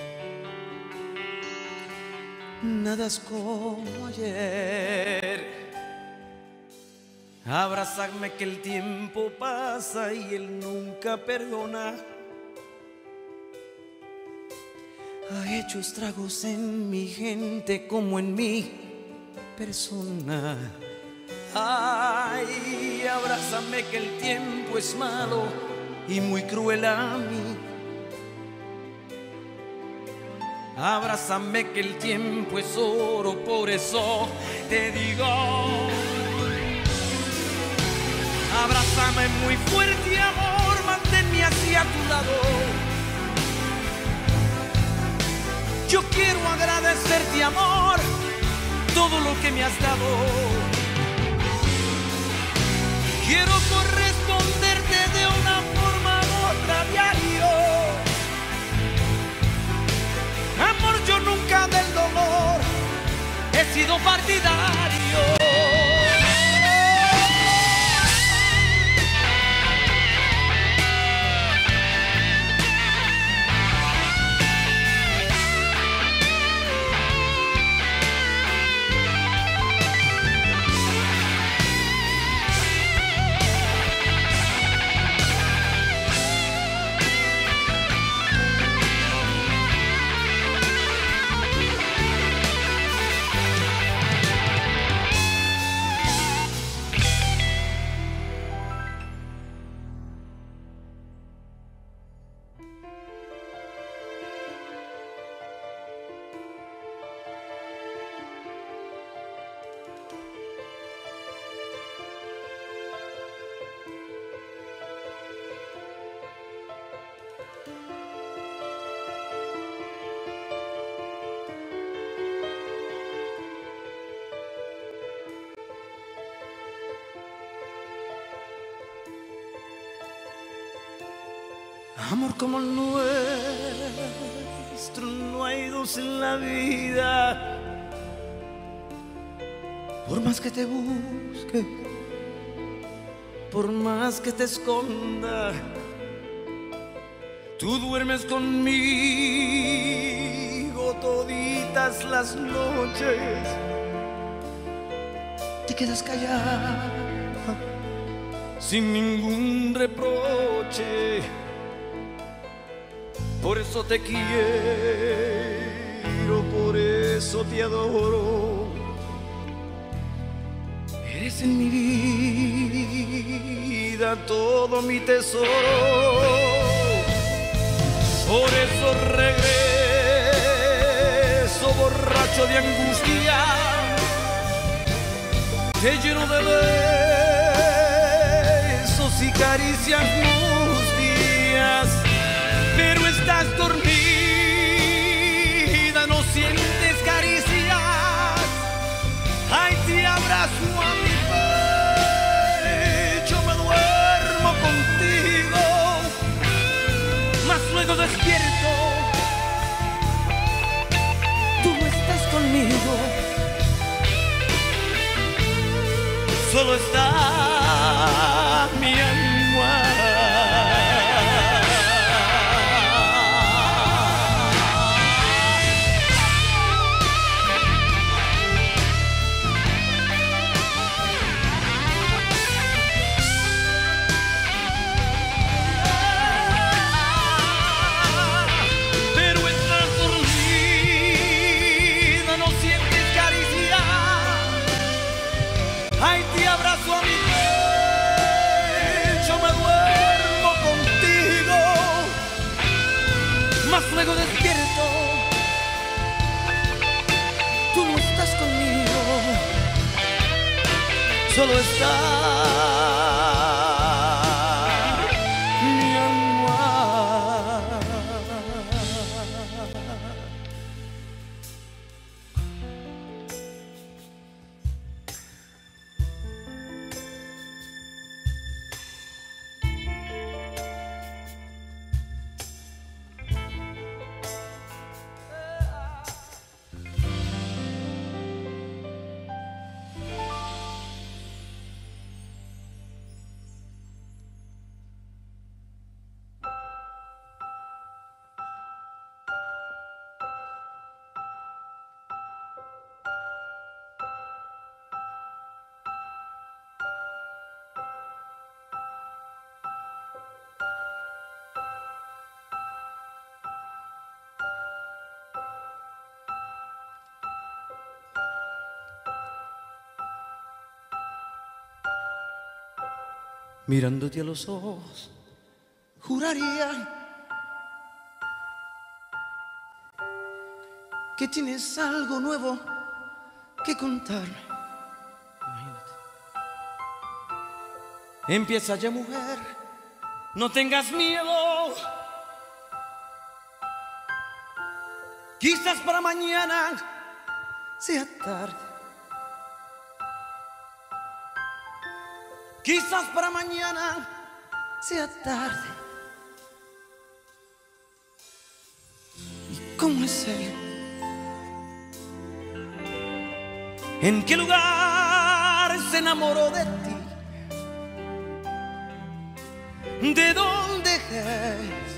Nada es como ayer. Abrázame que el tiempo pasa y él nunca perdona. Ha hecho estragos en mi gente como en mi persona. Ay, abrázame que el tiempo es malo y muy cruel a mí. Abrázame que el tiempo es oro, por eso te digo. Abrázame muy fuerte, amor, manténme hacia tu lado. Yo quiero agradecerte, amor, todo lo que me has dado. Quiero corresponderte de una forma u otra diario. Amor, yo nunca del dolor he sido partidario. Amor como el nuestro, no hay dos en la vida. Por más que te busque, por más que te esconda, tú duermes conmigo toditas las noches. Te quedas callada sin ningún reproche. Por eso te quiero, por eso te adoro. Eres en mi vida todo mi tesoro. Por eso regreso borracho de angustia. Te lleno de besos y caricias mustias. Pero estás dormida, no sientes caricias. Ay, te abrazo a mi pecho, me duermo contigo. Mas luego despierto, tú no estás conmigo. Solo está mi almohada. Ay, te abrazo a mi pecho, me duermo contigo. Mas luego despierto, tú no estás conmigo. Solo está mi almohada. mirándote a los ojos, juraría que tienes algo nuevo que contarme. Imagínate. Empieza ya, mujer, no tengas miedo. Quizás para mañana sea tarde. Quizás para mañana sea tarde. ¿Y cómo es él? ¿En qué lugar se enamoró de ti? ¿De dónde es?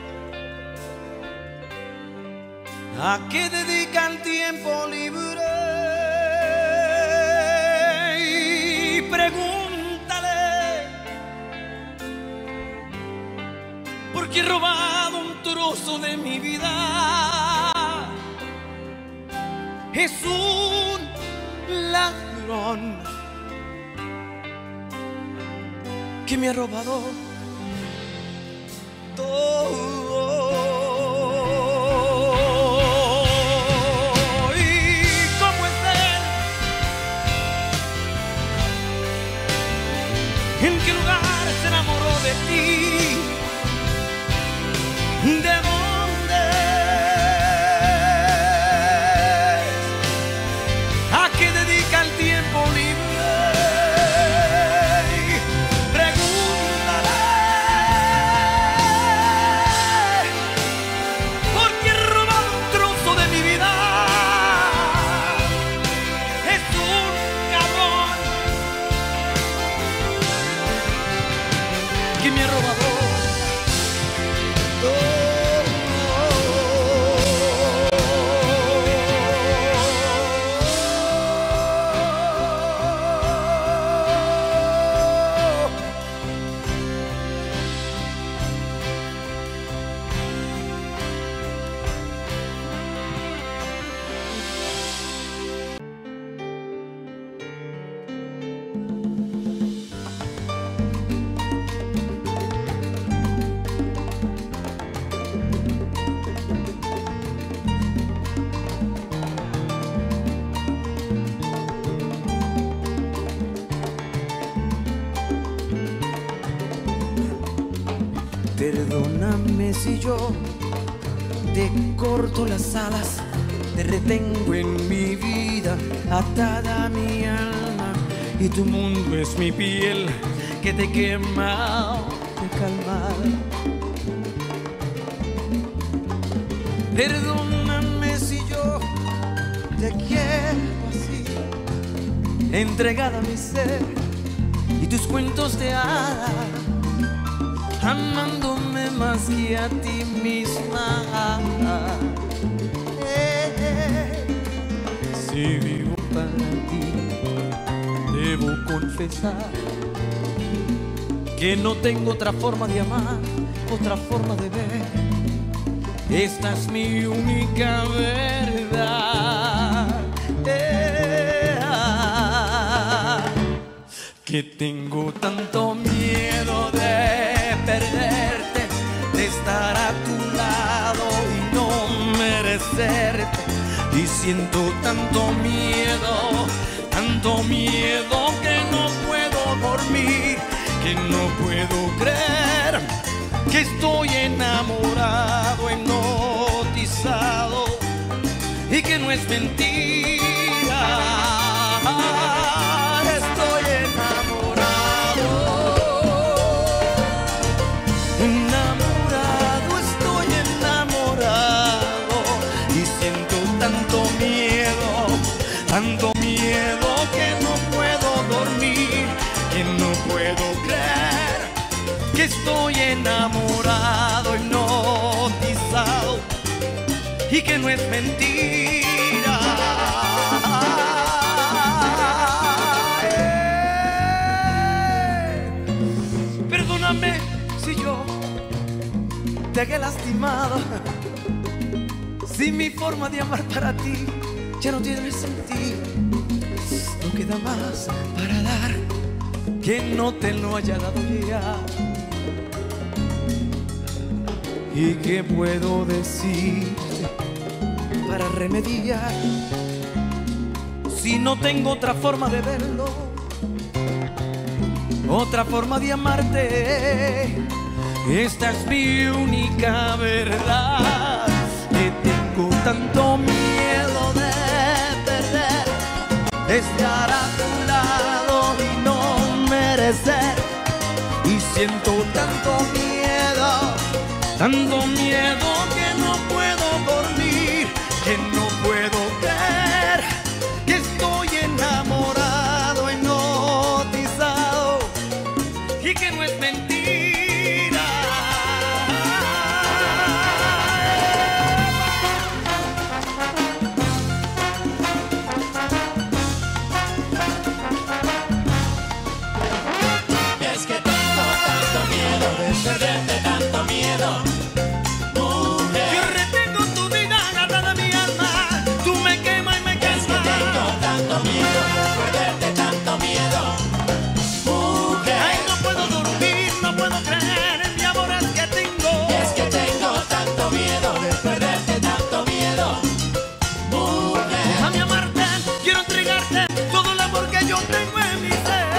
¿A qué dedica el tiempo libre? Y pregúntale, porque he robado un trozo de mi vida. Es un ladrón que me ha robado todo. ¿Y cómo es él? ¿En qué lugar se enamoró de ti? ¿De dónde es? ¿A qué dedica el tiempo libre? Pregúntale, porque he robado un trozo de mi vida. Es un cabrón que me ha robado todo. Perdóname si yo te corto las alas, te retengo en mi vida, atada a mi alma, y tu mundo es mi piel que te quema, te calma. Perdóname si yo te quiero así, entregada a mi ser y tus cuentos de hadas, amándome más que a ti misma. Si vivo para ti, debo confesar que no tengo otra forma de amar, otra forma de ver. Esta es mi única verdad. Que tengo tanto miedo de perderte, de estar a tu lado y no merecerte. Y siento tanto miedo que no puedo dormir, que no puedo creer que estoy enamorado, hipnotizado, y que no es mentira. Estoy enamorado, estoy enamorado, y siento tanto miedo que no puedo dormir, que no puedo creer que estoy enamorado, hipnotizado, y que no es mentira. Perdóname si yo te he lastimado, si mi forma de amar para ti ya no tiene sentido. No queda más para dar que no te lo haya dado ya. ¿Y qué puedo decir para remediar si no tengo otra forma de verlo, otra forma de amarte? Esta es mi única verdad, que tengo tanto miedo de perder, de estar a tu lado y no merecer. Y siento tanto miedo que no puedo dormir, que no puedo creer que estoy enamorado, hipnotizado y que no es mentira. Es que tengo tanto miedo de perderte, tanto miedo. Yo retengo tu vida agarrada a mi alma, tú me quemas y me quemas. Es que tengo tanto miedo de perderte, tanto miedo. Ay, no puedo dormir, no puedo creer en mi amor es que tengo. Es que tengo tanto miedo de perderte, tanto miedo. Déjame amarte, quiero entregarte todo el amor que yo tengo en mi ser.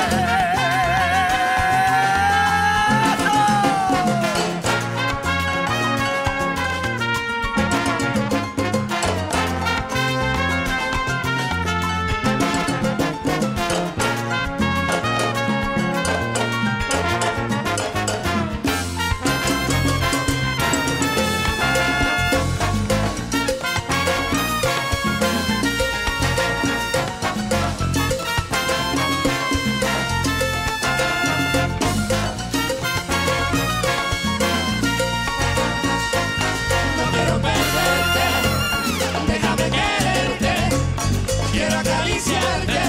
No quiero perderte, déjame quererte, quiero acariciarte.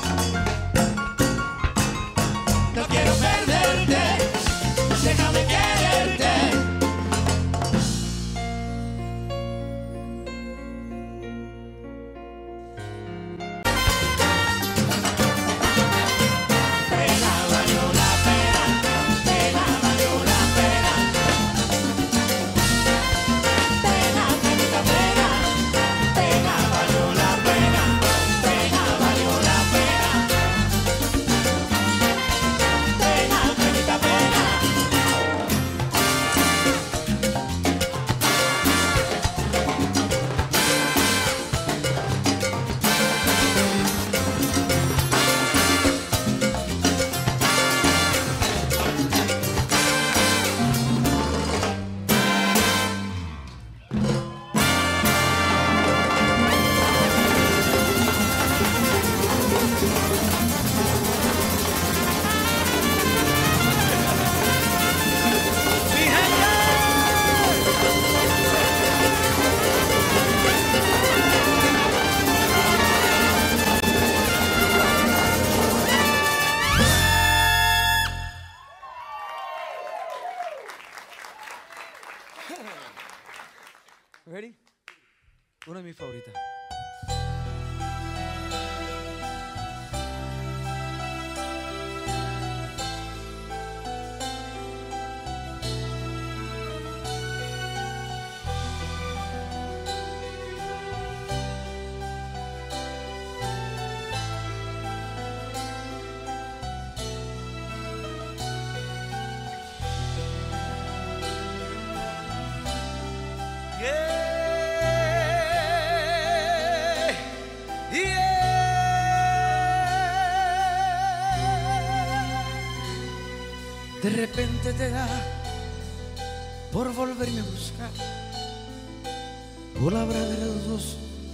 No quiero perderte, déjame quererte. Pena valió la pena, pena valió la pena. Pena, penita, pena, pena valió la pena, pena valió la pena. Pena, penita, pena. Ready? Una de mis favoritas. De repente te da por volverme a buscar, por hablar de los dos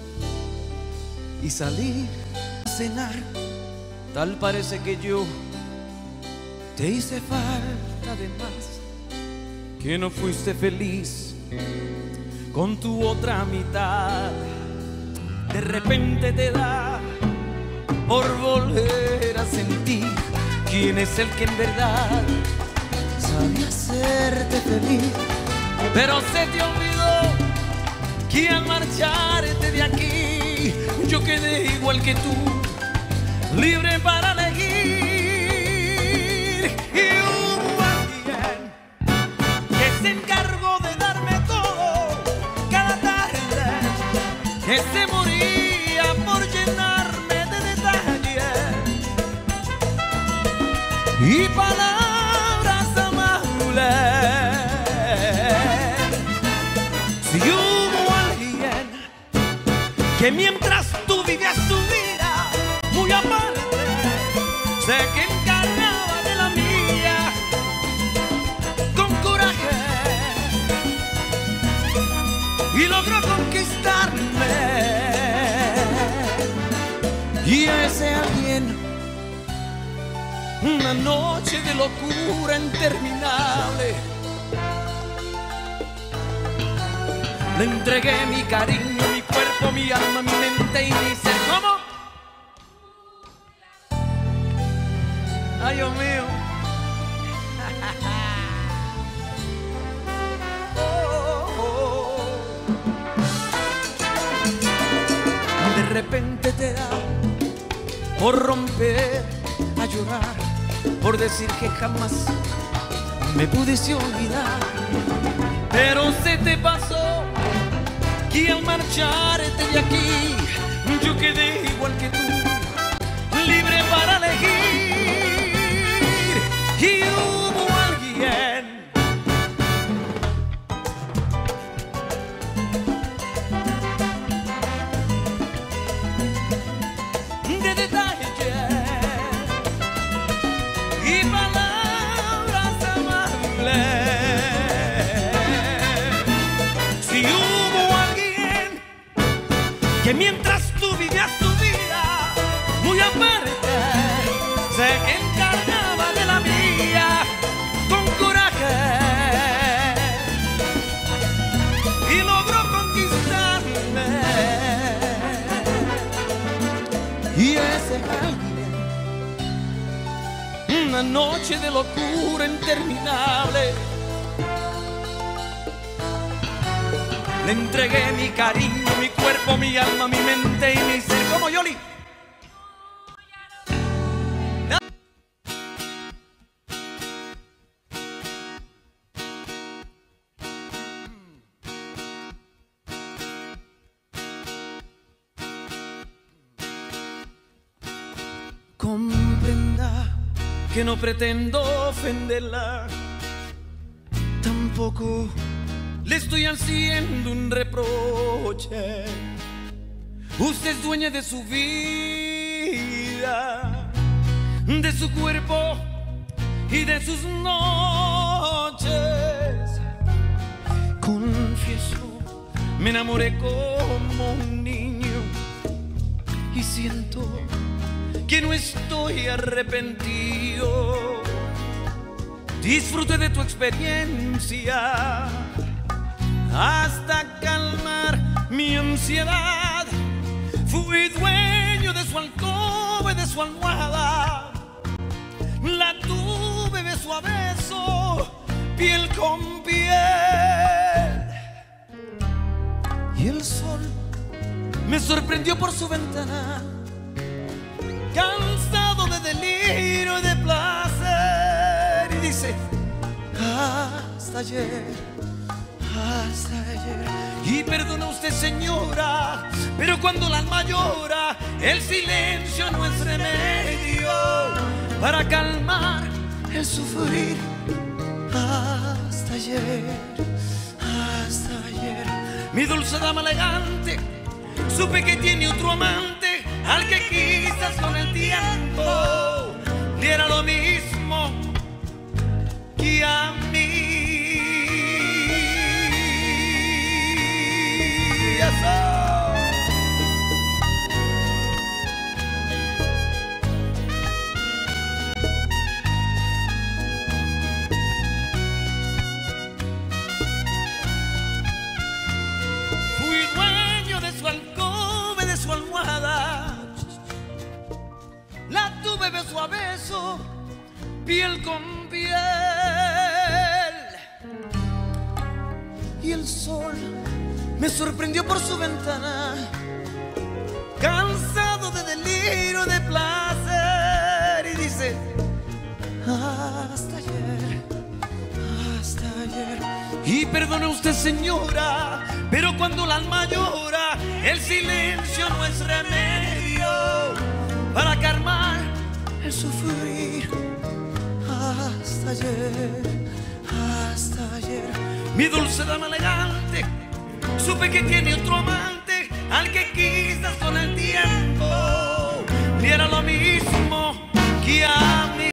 y salir a cenar. Tal parece que yo te hice falta de más, que no fuiste feliz con tu otra mitad. De repente te da por volver a sentir quién es el que en verdad sabe hacerte feliz. Pero se te olvidó que al marcharte de aquí yo quedé igual que tú, libre para elegir. y hubo alguien que se encargó de darme todo cada tarde, que se moría por llenarme de detalles y palabras amables. Si hubo alguien que mientras tú vivías tu vida muy aparte, sé que encarnaba de la mía con coraje y logró conquistarme, y a ese alguien una noche de locura interminable le entregué mi cariño, mi cuerpo, mi alma, mi mente y mi ser. ¿Cómo? Ay, Dios mío. De repente te da por romper a llorar, por decir que jamás me pudiste olvidar, pero se te pasó que al marcharte de aquí yo quedé igual que tú, libre para elegir, y hubo alguien de detalles y palabras amables. Si hubo alguien que mientras tú vivías tu vida muy aparte, se encargaba de la mía con coraje y logró conquistarme, y ese alguien una noche de locura interminable le entregué mi cariño, mi cuerpo, mi alma, mi mente y mi ser. Como Yoli. Comprenda que no pretendo ofenderla, tampoco le estoy haciendo un reproche. Usted es dueña de su vida, de su cuerpo y de sus noches. Confieso, me enamoré como un niño y siento que no estoy arrepentido. Disfruté de tu experiencia hasta calmar mi ansiedad. Fui dueño de su alcoba y de su almohada. La tuve beso a beso, piel con piel. Y el sol me sorprendió por su ventana, cansado de delirio y de placer. Y dice, hasta ayer. Hasta ayer. Y perdona usted, señora, pero cuando el alma llora, el silencio no es remedio para calmar el sufrir. Hasta ayer, mi dulce dama elegante, supe que tiene otro amante, al que quizás con el tiempo diera lo mismo que a mí. Fui dueño de su alcoba y de su almohada. La tuve beso a beso, piel con piel. Y el sol me sorprendió por su ventana, cansado de delirio, de placer. Y dice, hasta Y perdone usted, señora, pero cuando el alma llora, el silencio no es remedio para calmar el sufrir. Hasta ayer, mi dulce dama elegante, supe que tiene otro amante al que quizás con el tiempo diera lo mismo que a mí.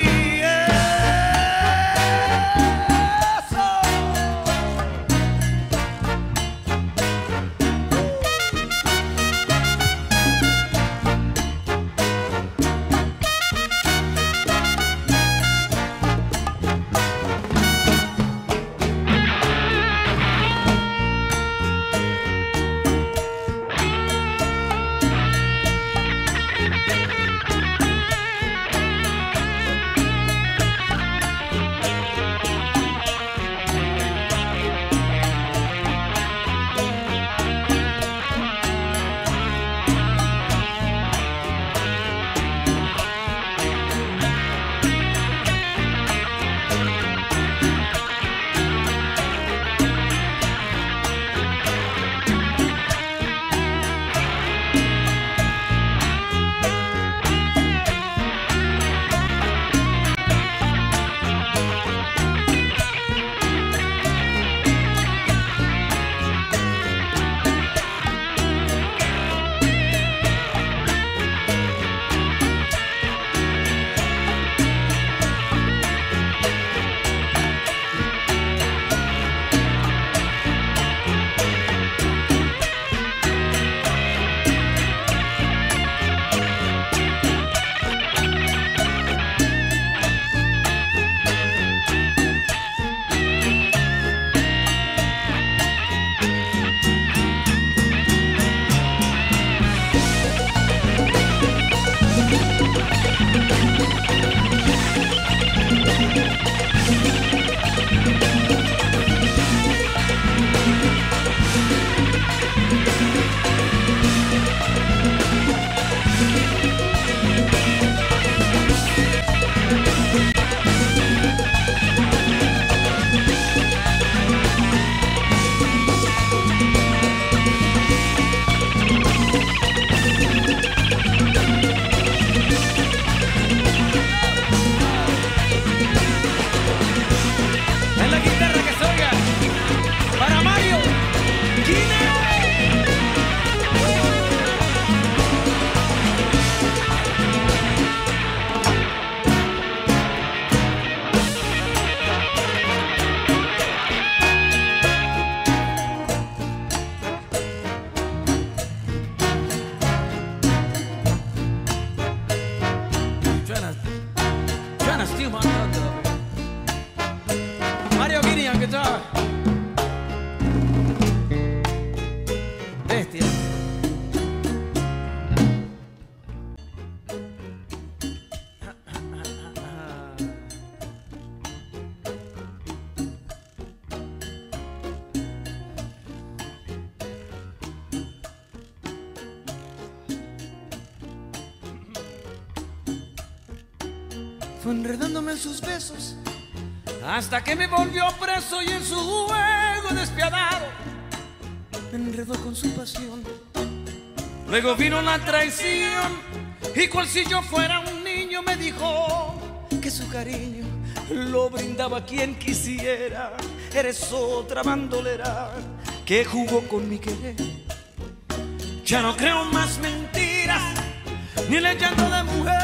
Mario Guinea, ¿qué tal? Bestia. Fue enredándome en sus besos hasta que me volvió preso y en su juego despiadado me enredó con su pasión. Luego vino la traición y cual si yo fuera un niño me dijo que su cariño lo brindaba a quien quisiera. Eres otra bandolera que jugó con mi querer. Ya no creo más mentiras ni en el llanto de mujer.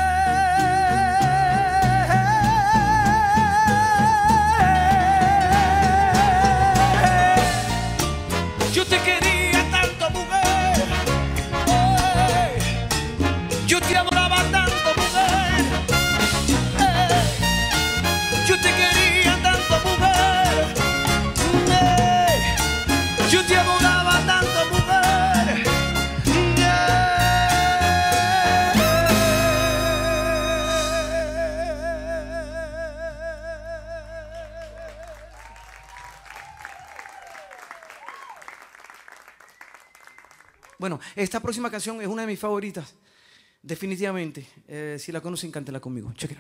Yo te quería tanto, mujer. Yo te adoraba tanto, mujer. Yo te quería tanto, mujer. Yo te adoraba tanto, mujer. Bueno, esta próxima canción es una de mis favoritas, definitivamente. Si la conocen, cántela conmigo. Chequera.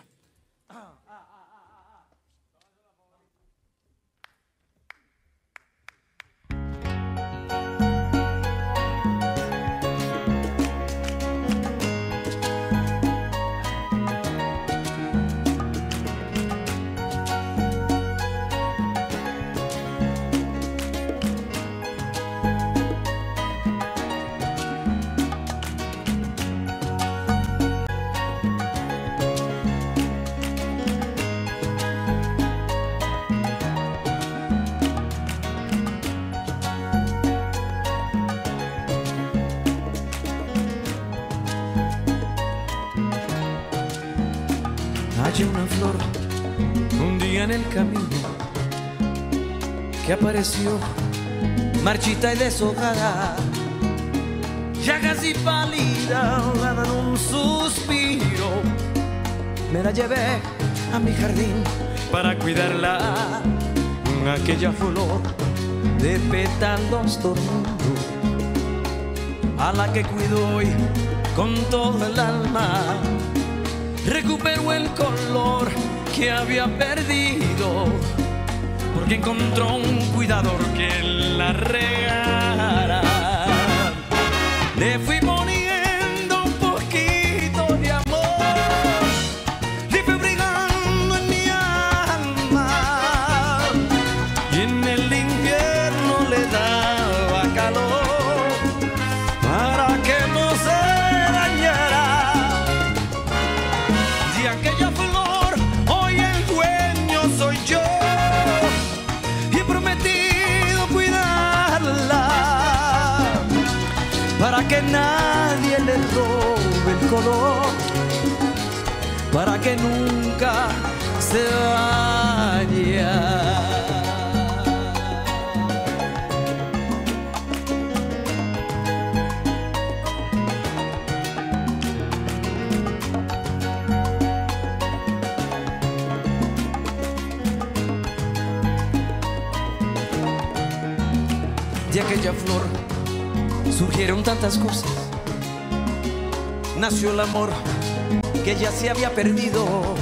hallé una flor un día en el camino que apareció marchita y deshojada, ya casi pálida, dada en un suspiro. Me la llevé a mi jardín para cuidarla, aquella flor de pétalos dormidos, a la que cuido hoy con todo el alma. Recuperó el color que había perdido, porque encontró un cuidador que la regara. Le fui poniendo un poquito de amor, le fui brigando en mi alma, y en el invierno le daba calor para que no se dañara. De aquella flor hoy el dueño soy yo, y he prometido cuidarla para que nadie le robe el color, para que nunca se vaya. De aquella flor surgieron tantas cosas, nació el amor que ya se había perdido,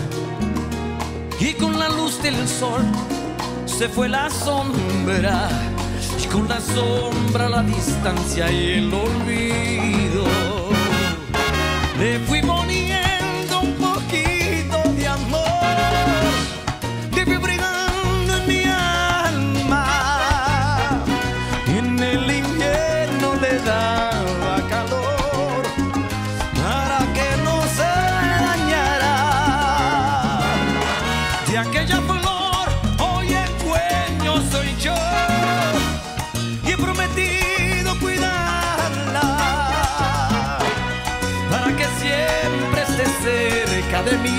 y con la luz del sol se fue la sombra, y con la sombra la distancia y el olvido. Le fui poniendo un poquito de amor, le fui brigando en mi alma, y en el invierno le daba calor para que no se dañara. De aquella flor hoy el dueño soy yo, y he prometido cuidarla para que siempre esté cerca de mí.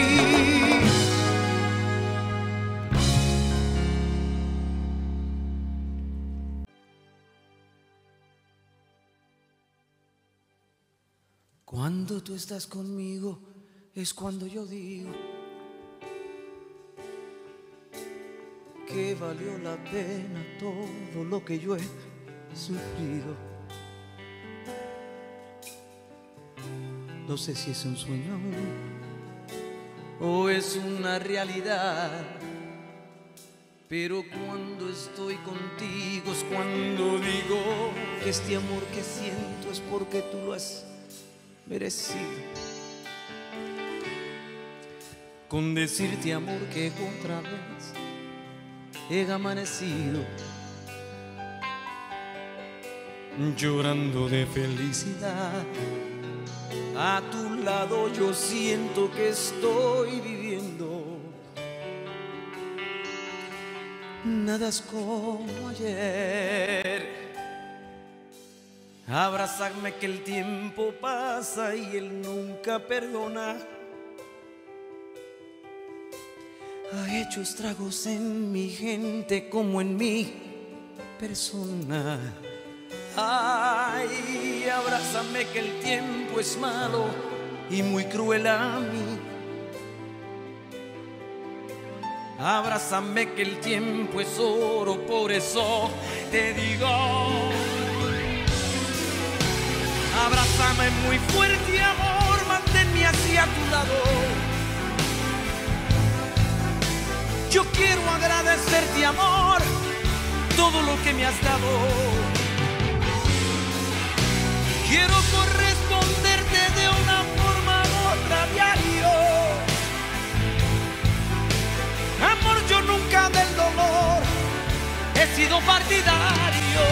Cuando tú estás conmigo es cuando yo digo que valió la pena todo lo que yo he sufrido. No sé si es un sueño o es una realidad, pero cuando estoy contigo es cuando digo que este amor que siento es porque tú lo has merecido. Con decirte, amor, que otra vez he amanecido llorando de felicidad. A tu lado yo siento que estoy viviendo. Nada es como ayer. Abrazarme que el tiempo pasa y él nunca perdona. Ha hecho estragos en mi gente como en mi persona. Ay, abrázame que el tiempo es malo y muy cruel a mí. Abrázame que el tiempo es oro, por eso te digo. Abrázame muy fuerte, amor, manténme hacia tu lado. Yo quiero agradecerte, amor, todo lo que me has dado. Quiero corresponderte de una forma u otra diario. Amor, yo nunca del dolor he sido partidario.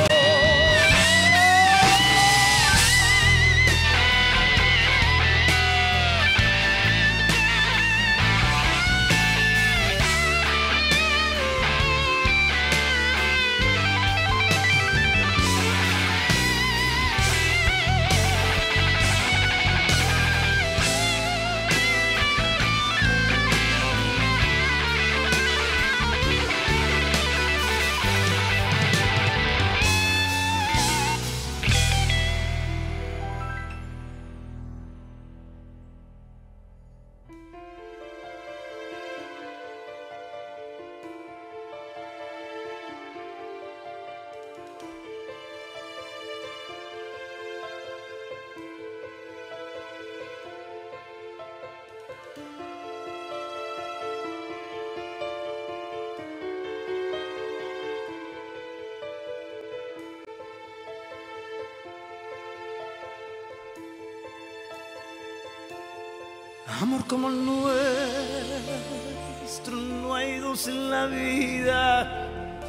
Amor como el nuestro, no hay dos en la vida.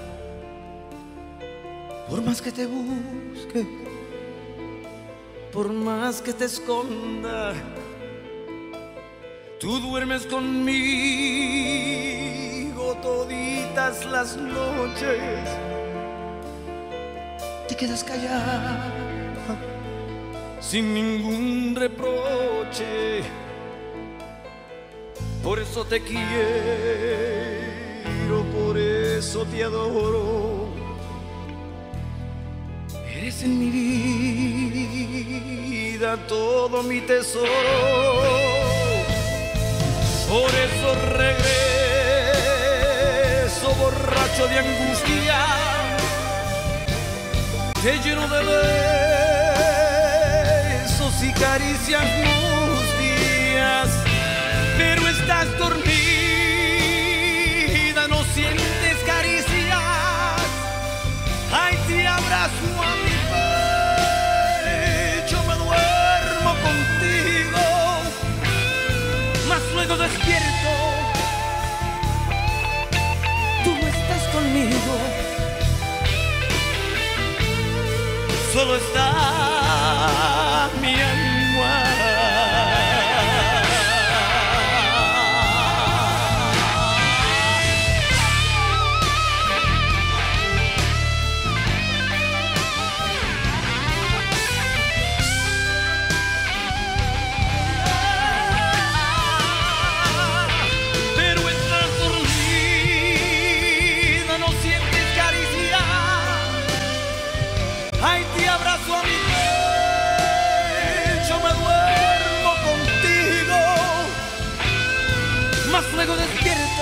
Por más que te busque, por más que te esconda, tú duermes conmigo toditas las noches. Te quedas callada sin ningún reproche. Por eso te quiero, por eso te adoro. Eres en mi vida todo mi tesoro. Por eso regreso borracho de angustia. Te lleno de besos y caricias mustias. Pero estás dormida, no sientes caricias. Ay, te abrazo a mi pecho, me duermo contigo. Mas luego despierto, tú no estás conmigo. Solo está mi almohada. Ay, te abrazo a mi pecho, me duermo contigo. Mas luego despierto,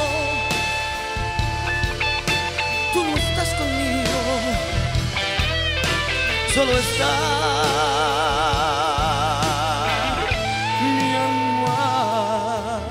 tú no estás conmigo. Solo está mi almohada.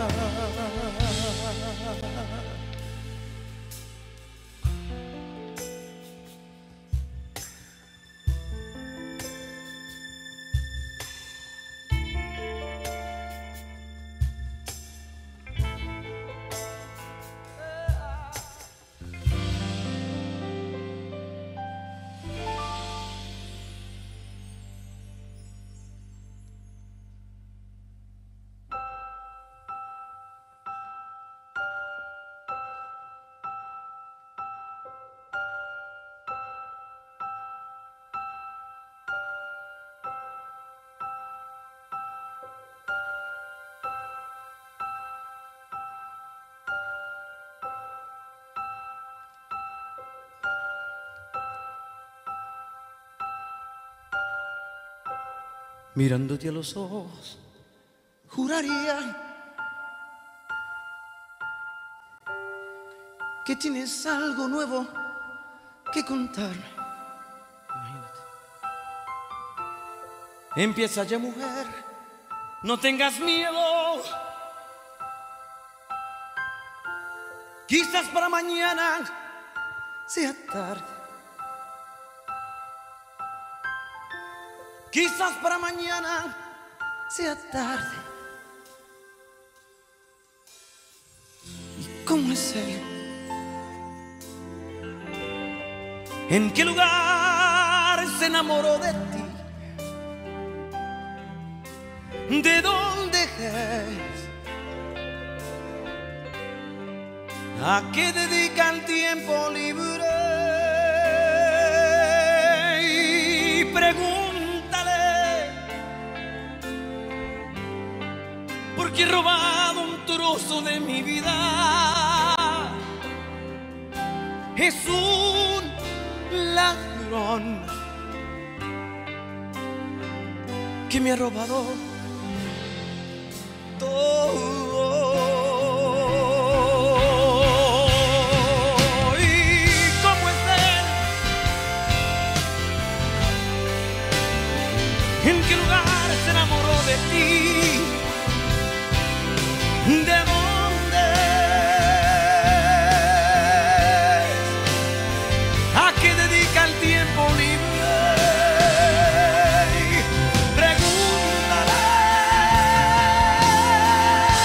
Mirándote a los ojos, juraría que tienes algo nuevo que contarme. Imagínate. Empieza ya, mujer, no tengas miedo. Quizás para mañana sea tarde. Quizás para mañana sea tarde. ¿Y cómo es él? ¿En qué lugar se enamoró de ti? ¿De dónde es? ¿A qué dedica el tiempo libre? Y pregúntale, porque he robado un trozo de mi vida. Es un ladrón que me ha robado todo. ¿Y cómo es él? ¿En qué lugar se enamoró de ti? ¿De dónde es? ¿A qué dedica el tiempo libre? Pregúntale.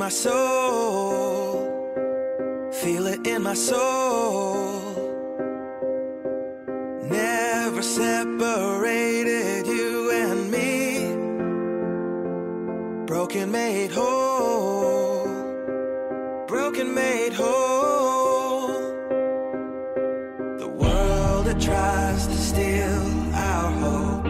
my soul, feel it in my soul. Never separated you and me. Broken made whole, broken made whole. The world that tries to steal our hope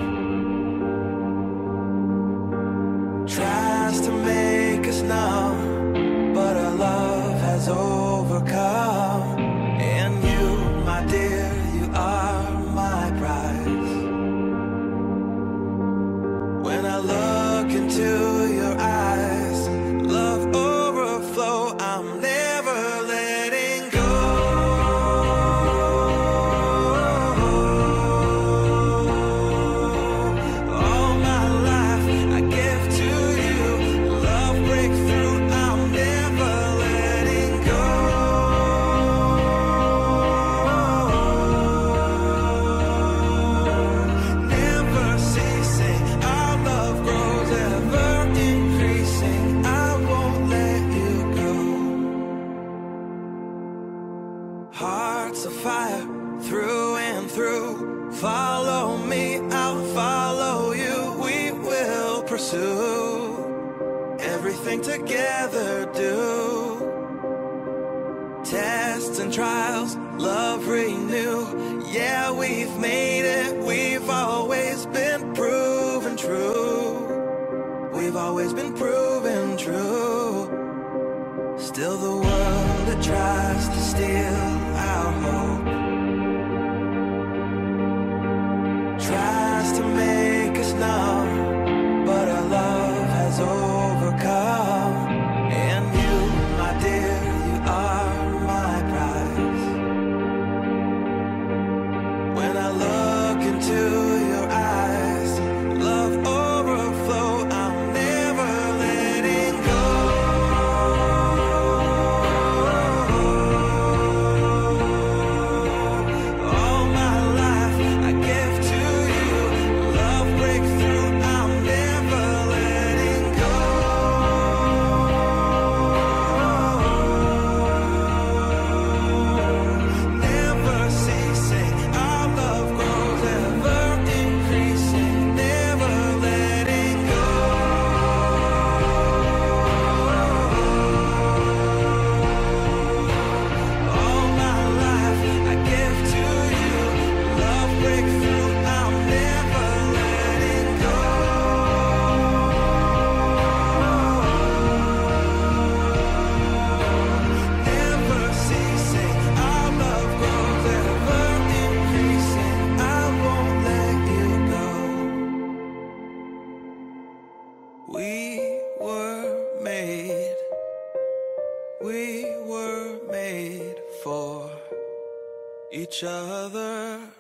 tries to make us numb, but our love has overcome. And you, my dear, you are my prize. When I look into your eyes, love overflow, I'm never letting go. All my life I give to you, love breakthrough, I'm never letting go. Never ceasing, our love grows ever increasing, I won't let you go. Hearts of fire through and through, follow me, I'll follow you, we will pursue everything together, do tests and trials, love renew. Yeah, we've made it, we've always been proven true. We've always been proven true. Still the world that tries to steal our hope tries to make us numb, but our love has overcome. And you, my dear, you are my prize. When I look into your eyes, love overflow, I'm never letting go. All my life I give to you, love breakthrough, I'm never letting go. Never ceasing, our love grows ever increasing, never letting go. All my life I give to you, love breakthrough, I'm never letting go. Never ceasing, our love grows ever increasing, I won't let you go. We were made for each other.